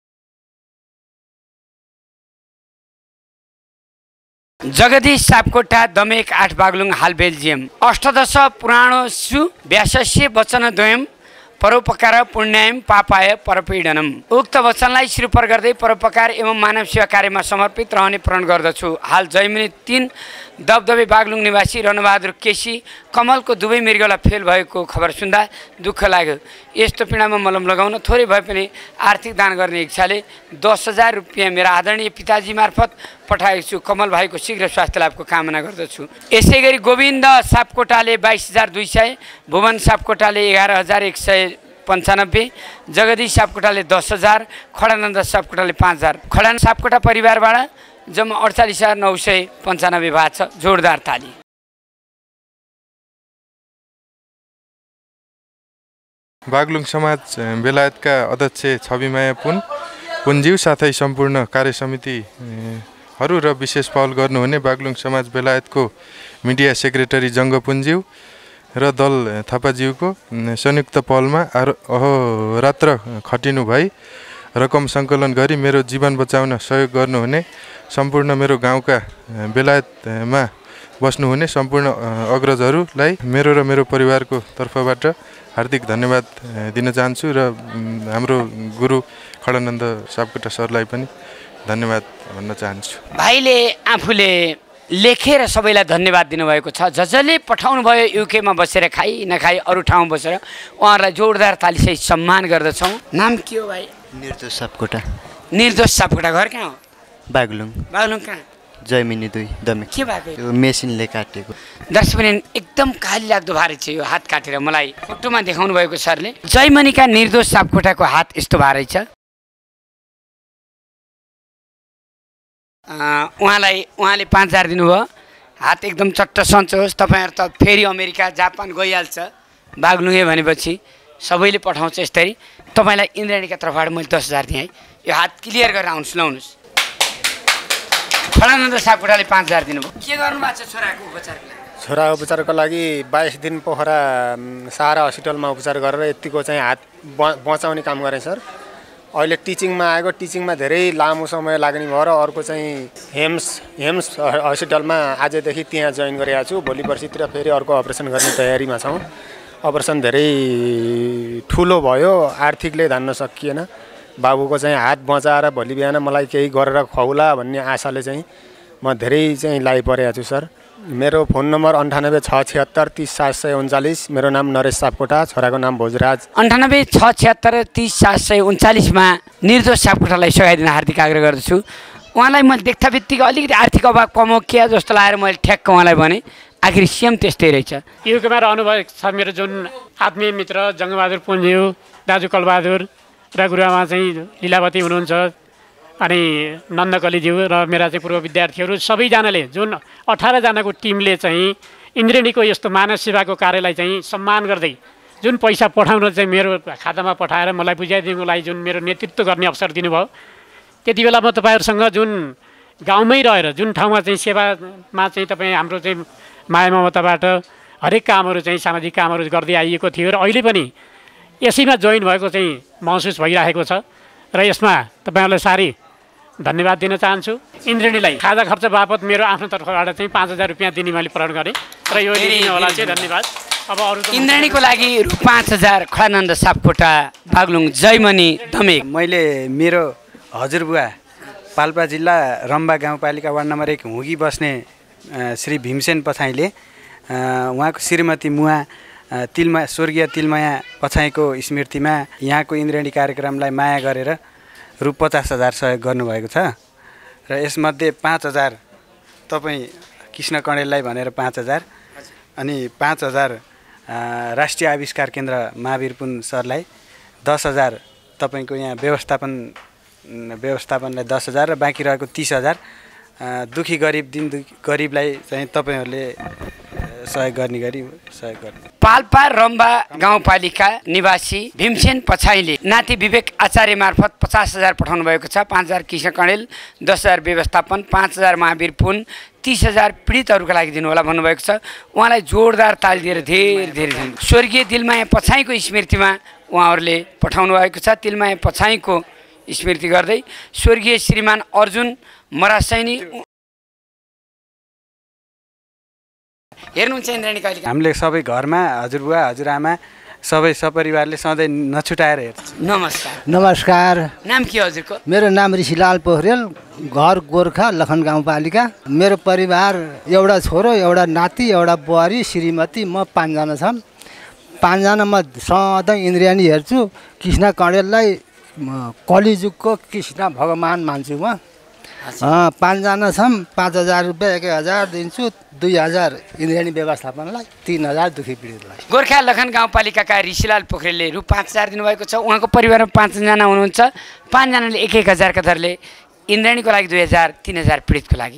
Speaker 4: जगदीश सापकोटा, दमेक आठ, बागलुङ, हाल बेल्जियम। अष्टदश पुराणो सु व्यासस्य वचनद्वयम् परोपकार पुण्यायम पापाय परपीडनम। उक्त वचनलाई श्रीपर गर्दै परोपकार एवं मानव सेवा कार्यमा समर्पित रहने प्रण गर्दछु। हाल जैमिनी तीन दबदबे बागलुङ निवासी रणबहादुर केसी कमलको दुवै मृगला फेल भएको खबर सुन्दा दुःख लाग्यो। यस्तो पीडामा मलम लगाउन थोरै भए पनि आर्थिक दान गर्ने इच्छाले दस हजार रुपियाँ मेरा आदरणीय पिताजी मार्फत पठाएको छु। कमल भाइको शीघ्र स्वास्थ्य लाभको कामना गर्दछु। यसै गरी गोविन्द सापकोटाले बाइस हजार दुई सय, भुवन सापकोटाले एघार हजार एक सय पन्चानब्बे, जगदीश सापकोटाले दस हजार, खडानन्द सापकोटाले पाँच हजार। खडान सापकोटा परिवारबाट जम्मा अडचालिस हजार नौ सय पन्चानब्बे भएको छ। जोरदार ताली।
Speaker 7: बागलुङ समाज बेलायतका अध्यक्ष छविमाया पुन पुन्ज्यू साथै सम्पूर्ण कार्य समितिहरू र विशेष पहल गर्नुहुने बागलुङ समाज बेलायतको मिडिया सेक्रेटरी जङ्ग पुन्ज्यू र दल थापाज्यूको संयुक्त पहलमा अहोरात्र खटिनु भई रकम सङ्कलन गरी मेरो जीवन बचाउन सहयोग गर्नुहुने सम्पूर्ण मेरो गाउँका बेलायतमा बस्नुहुने सम्पूर्ण अग्रजहरूलाई मेरो र मेरो परिवारको तर्फबाट हार्दिक धन्यवाद दिन चाहन्छु र हाम्रो गुरु खडानन्द सापकोटा सरलाई पनि धन्यवाद भन्न चाहन्छु।
Speaker 4: भाइले आफूले लेखेर सबैलाई धन्यवाद दिनुभएको छ। ज जसले पठाउनु भयो युकेमा बसेर खाइ नखाइ अरू ठाउँ बसेर उहाँहरूलाई जोरदार तालीसहित सम्मान गर्दछौँ। नाम के हो भाइ?
Speaker 8: निर्दोष सापकोटा।
Speaker 4: निर्दोष सापकोटा घर कहाँ हो?
Speaker 8: बागलुङ।
Speaker 4: बागलुङ कहाँ?
Speaker 8: जयमिनी दुई दमे।
Speaker 4: के भएको?
Speaker 8: यो मेसिनले काटेको।
Speaker 4: दर्शक एकदम काली लाग्दो भारी छ यो हात काटेर मलाई फोटोमा देखाउनु भएको सरले। जयमनीका निर्दोष सापकोटाको हात यस्तो भारै छ। उहाँलाई उहाँले पाँच हजार दिनुभयो। हात एकदम चट्ट सन्चो होस्। तपाईँहरू त फेरि अमेरिका जापान गइहाल्छ बागलुङे भनेपछि सबैले पठाउँछ यसरी। तपाईँलाई इन्द्राणीका तर्फबाट मैले दस हजार दिएँ है। यो हात क्लियर गरेर आउनुहोस् लाउनुहोस्। खडानन्द सापकोटाले पाँच हजार दिनुभयो। के गर्नुभएको छ छोराको उपचारको लागि?
Speaker 9: छोरा उपचारको लागि बाइस दिन पोखरा सहारा हस्पिटलमा उपचार गरेर यतिको चाहिँ हात बचाउने काम गरेँ सर। अहिले टिचिङमा आएको, टिचिङमा धेरै लामो समय लाग्ने भयो र अर्को चाहिँ हेम्स हेम्स हस्पिटलमा आजदेखि त्यहाँ जोइन गरेको छु। भोलि पर्सितिर फेरि अर्को अपरेसन गर्ने तयारीमा छौँ। अपरेसन धेरै ठुलो भयो, आर्थिकले धान्न सकिएन। बाबुको चाहिँ हात बचाएर भोलि बिहान मलाई केही गरेर खुवाउला भन्ने आशाले चाहिँ म धेरै चाहिँ लागिपरेको छु सर। मेरो फोन नम्बर अन्ठानब्बे छ छिहत्तर तिस सात सय उन्चालिस। मेरो नाम नरेश सापकोटा, छोराको नाम भोजराज।
Speaker 4: अन्ठानब्बे छ छिहत्तर तिस सात सय उन्चालिसमा निर्दोष सापकोटालाई सहयोग दिन हार्दिक आग्रह गर्दछु। उहाँलाई मैले देख्दा बित्तिकै अलिकति आर्थिक अभाव कमो के जस्तो लागेर मैले ठ्याक्क उहाँलाई भने आखिर सेम त्यस्तै रहेछ।
Speaker 6: युगमा रहनुभएको छ मेरो जुन आत्मीय मित्र जङ्गबहादुर पुन्ज्यू, दाजु कलबहादुर र गुरुआमा चाहिँ लीलावती हुनुहुन्छ, अनि नन्दकलीज्यू र मेरा चाहिँ पूर्व विद्यार्थीहरू सबैजनाले जुन अठारजनाको टिमले चाहिँ इन्द्रेणीको यस्तो मानव सेवाको कार्यलाई चाहिँ सम्मान गर्दै जुन पैसा पठाउन चाहिँ मेरो खातामा पठाएर मलाई बुझाइदिनुको लागि जुन मेरो नेतृत्व गर्ने अवसर दिनुभयो, त्यति बेला म तपाईँहरूसँग जुन गाउँमै रहेर जुन ठाउँमा चाहिँ सेवामा चाहिँ तपाईँ हाम्रो चाहिँ माया ममताबाट हरेक कामहरू चाहिँ सामाजिक कामहरू गर्दै आइएको थियो र अहिले पनि यसैमा जोइन भएको चाहिँ महसुस भइरहेको छ र यसमा तपाईँहरूलाई साह्रै धन्यवाद दिन चाहन्छु। इन्द्रेणीलाई खाजा खर्च बापत मेरो आफ्नो तर्फबाट चाहिँ पाँच हजार रुपियाँ दिने मैले प्रण गरेँ र यो होला चाहिँ धन्यवाद। अब अरू
Speaker 4: इन्द्रेणीको लागि रु पाँच हजार खडानन्द सापकोटा, बागलुङ, जयमनी, दमे।
Speaker 10: मैले मेरो हजुरबुवा पाल्पा जिल्ला रम्बा गाउँपालिका वार्ड नम्बर एक हुगी बस्ने श्री भीमसेन पछाइले उहाँको श्रीमती मुवा तिलमा स्वर्गीय तिलमाया पछाइको स्मृतिमा यहाँको इन्द्रेणी कार्यक्रमलाई माया गरेर रु पचास हजार सहयोग गर्नुभएको छ र यसमध्ये पाँच हजार तपाईँ कृष्ण कणेललाई भनेर पाँच हजार अनि पाँच हजार राष्ट्रिय आविष्कार केन्द्र महावीर पुन सरलाई, दस हजार तपाईँको यहाँ व्यवस्थापन व्यवस्थापनलाई दस हजार र बाँकी रहेको तिस हजार दुखी गरिब दिन दुखी गरिबलाई चाहिँ तपाईँहरूले सहयोग गर्ने गरी सहयोग गर्ने।
Speaker 4: पाल्पा रम्बा गाउँपालिका निवासी भीमसेन पछाइले नाति विवेक आचार्य मार्फत पचास हजार पठाउनु भएको छ। पाँच हजार कृष्ण कणेल, दस हजार व्यवस्थापन, पाँच हजार महावीर पुन, तीस हजार पीडितहरूका लागि दिनुहोला भन्नुभएको छ। उहाँलाई जोरदार ताली दिएर धेरै धेरै धन्यवाद। स्वर्गीय तिलमाया पछाइको स्मृतिमा उहाँहरूले पठाउनु भएको छ। तिलमाया पछाइको स्मृति गर्दै स्वर्गीय श्रीमान अर्जुन मरासैनी हेर्नुहुन्छ इन्द्रेणी कहिले?
Speaker 10: हामीले सबै घरमा हजुरबुवा हजुरआमा सबै सपरिवारले सधैँ नछुटाएर हेर्छ।
Speaker 4: नमस्कार।
Speaker 11: नमस्कार।
Speaker 4: नाम के हजुरको?
Speaker 11: मेरो नाम ऋषिलाल पोखरेल, घर गोर्खा, लखन गाउँपालिका। मेरो परिवार एउटा छोरो, एउटा नाति, एउटा बुहारी, श्रीमती, म पाँचजना छौँ। पाँचजना म सधैँ इन्द्रेणी हेर्छु। कृष्ण कणेललाई कलिजुगको कृष्ण भगवान मान्छु म। पाँचजना छौँ। पाँच हजार रुपियाँ एक हजार दिन्छु, दुई हजार इन्द्रेणी व्यवस्थापनलाई, तिन हजार दुखी पीडितलाई।
Speaker 4: गोर्खा लखन गाउँपालिकाका ऋषिलाल पोखरेलले रु पाँच हजार दिनुभएको छ। उहाँको परिवारमा पाँचजना हुनुहुन्छ। पाँचजनाले एक एक हजारका दरले इन्द्रेणीको लागि दुई हजार, तिन हजार पीडितको लागि।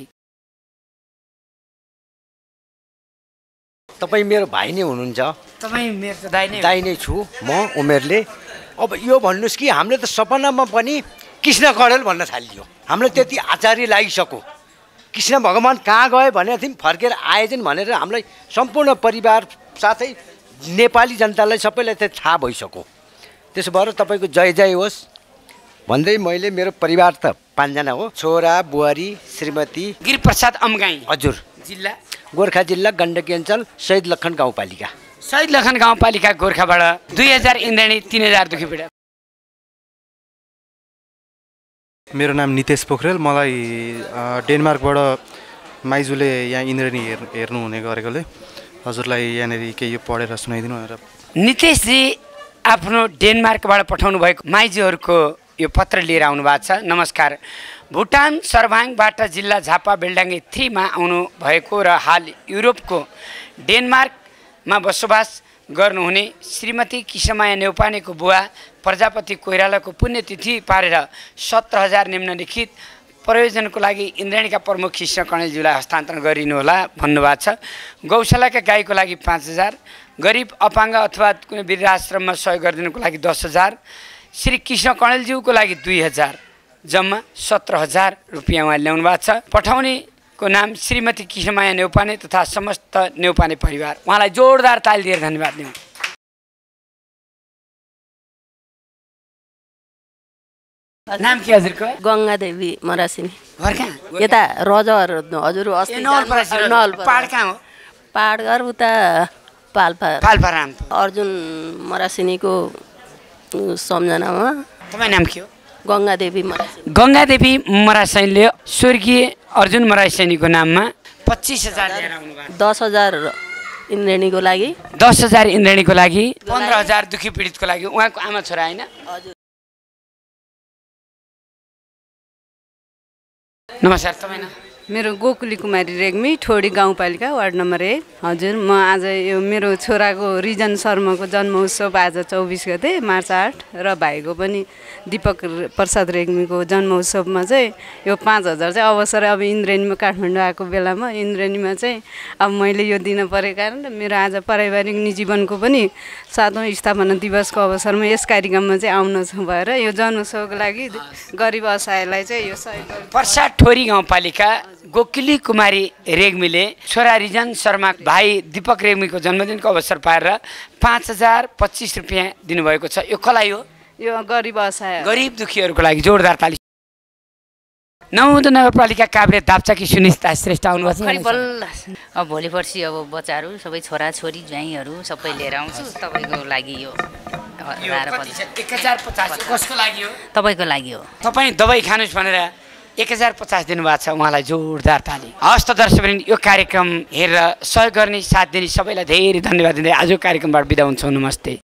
Speaker 3: तपाईँ मेरो भाइ नै हुनुहुन्छ।
Speaker 4: तपाईँ मेरो त दाइ नै
Speaker 3: दाइ नै छु म उमेरले। अब यो भन्नुहोस् कि हामीले त सपनामा पनि कृष्ण कणेल भन्न थालियो। हामीलाई त्यति आचार्य लागिसक्यो। कृष्ण भगवान कहाँ गए भनेको थियौँ, फर्केर आएछन् भनेर हामीलाई सम्पूर्ण परिवार साथै नेपाली जनतालाई सबैलाई त थाहा भइसक्यो। त्यसो भएर तपाईँको जय जय होस् भन्दै मैले मेरो परिवार त पाँचजना हो, छोरा बुहारी श्रीमती।
Speaker 4: गिरिप्रसाद अमगाई
Speaker 3: हजुर,
Speaker 4: जिल्ला
Speaker 3: गोर्खा जिल्ला गण्डकी अञ्चल शहीद लखन गाउँपालिका।
Speaker 4: शहीद लखन गाउँपालिका गोर्खाबाट दुई हजार इन्द्रेणी, तिन हजार दुखी पीडित।
Speaker 12: मेरो नाम नितेश पोखरेल। मलाई डेनमार्कबाट माइजूले यहाँ इन्द्रेणी हेर् हेर्नु हुने गरेकोले हजुरलाई यहाँनिर केही यो पढेर सुनाइदिनु भनेर।
Speaker 4: नितेशजी आफ्नो डेनमार्कबाट पठाउनु भएको माइजूहरूको यो पत्र लिएर आउनु भएको छ। नमस्कार। भुटान सर्भाङबाट जिल्ला झापा बेल्डाङ्गे थ्रीमा आउनु भएको र हाल युरोपको डेनमार्कमा बसोबास गर्नुहुने श्रीमती किशमाया नेउपानेको बुवा प्रजापति कोइरालाको पुण्यतिथि पारेर सत्र हजार निम्नलिखित प्रयोजनको लागि इन्द्राणीका प्रमुख कृष्ण कणेलज्यूलाई हस्तान्तरण गरिनुहोला भन्नुभएको छ। गौशालाका गाईको लागि पाँच हजार, गरिब अपाङ्ग अथवा कुनै वृद्धाश्रममा सहयोग गरिदिनुको लागि दस हजार, श्री कृष्ण कणेलज्यूको लागि दुई हजार, जम्मा सत्र हजार रुपियाँ उहाँ ल्याउनु भएको छ। पठाउनेको नाम श्रीमती किशमाया नेउपाने तथा समस्त नेउपाने परिवार। उहाँलाई जोरदार ताली दिएर धन्यवाद दिउँ। नाम के हजुरको?
Speaker 13: गङ्गा देवी मरासिनी।
Speaker 4: घर कहाँ?
Speaker 13: यता रजर हजुर अस्ति
Speaker 4: पहाड कहाँ हो?
Speaker 13: पहाड घर उता पाल्पा
Speaker 4: पाल्पा राम
Speaker 13: अर्जुन मरासिनीको सम्झनामा।
Speaker 4: तपाईँ नाम के हो?
Speaker 13: गङ्गा देवी मरासिनी।
Speaker 4: गङ्गा देवी मरासिनीले स्वर्गीय अर्जुन मरासिनीको नाममा पच्चिस हजार लिएर आउनु भएको।
Speaker 13: दस हजार इन्द्रेणीको लागि,
Speaker 4: दस हजार इन्द्रेणीको लागि, पन्ध्र हजार दुखी पीडितको लागि। उहाँको आमा छोरा होइन?
Speaker 13: हजुर।
Speaker 4: नमस्कार, तपाईँ न?
Speaker 14: मेरो गोकुली कुमारी रेग्मी, ठोडी गाउँपालिका वार्ड नम्बर एक। हजुर, म आज यो मेरो छोराको रिजन शर्माको जन्म उत्सव आज चौबिस गते मार्च आठ र भाइको पनि दीपक प्रसाद रेग्मीको जन्म उत्सवमा चाहिँ यो पाँच हजार चाहिँ अवसर अब इन्द्रेणीमा काठमाडौँ आएको बेलामा इन्द्रेणीमा चाहिँ अब मैले यो दिन परेको कारण मेरो आज पारिवारिक निजीवनको पनि सातौँ स्थापना दिवसको अवसरमा यस कार्यक्रममा चाहिँ आउन भएर यो जन्मोत्सवको लागि गरिब असहायलाई चाहिँ यो सहयोग।
Speaker 4: प्रसाद ठोरी गाउँपालिका गोकुली कुमारी रेग्मीले छोरा रिजन शर्मा भाइ दीपक रेग्मीको जन्मदिनको अवसर पाएर पाँच हजार पच्चिस रुपियाँ दिनुभएको छ। यो कसलाई हो?
Speaker 14: यो गरिब असहाय
Speaker 4: गरिब दुखीहरूको लागि जोरदार ताली। नौदो नगरपालिका काभ्रे दाप्चाकी सुनिता श्रेष्ठ आउनुभएको छ।
Speaker 15: बल्ल अब भोलि पर्सि अब बच्चाहरू सबै छोराछोरी ज्वाइँहरू सबै लिएर आउँछु तपाईँको लागि। यो
Speaker 4: एक हजार पचास कसको लागि हो?
Speaker 15: तपाईँको लागि हो।
Speaker 4: तपाईँ दबाई खानुहोस् भनेर एक हजार पचास दिनुभएको छ। उहाँलाई जोरदार ताली। हस् त दर्शकवृन्द, यो कार्यक्रम हेरेर सहयोग गर्ने साथ दिने सबैलाई धेरै धन्यवाद दिँदै आजको कार्यक्रमबाट बिदा हुन्छौँ। नमस्ते।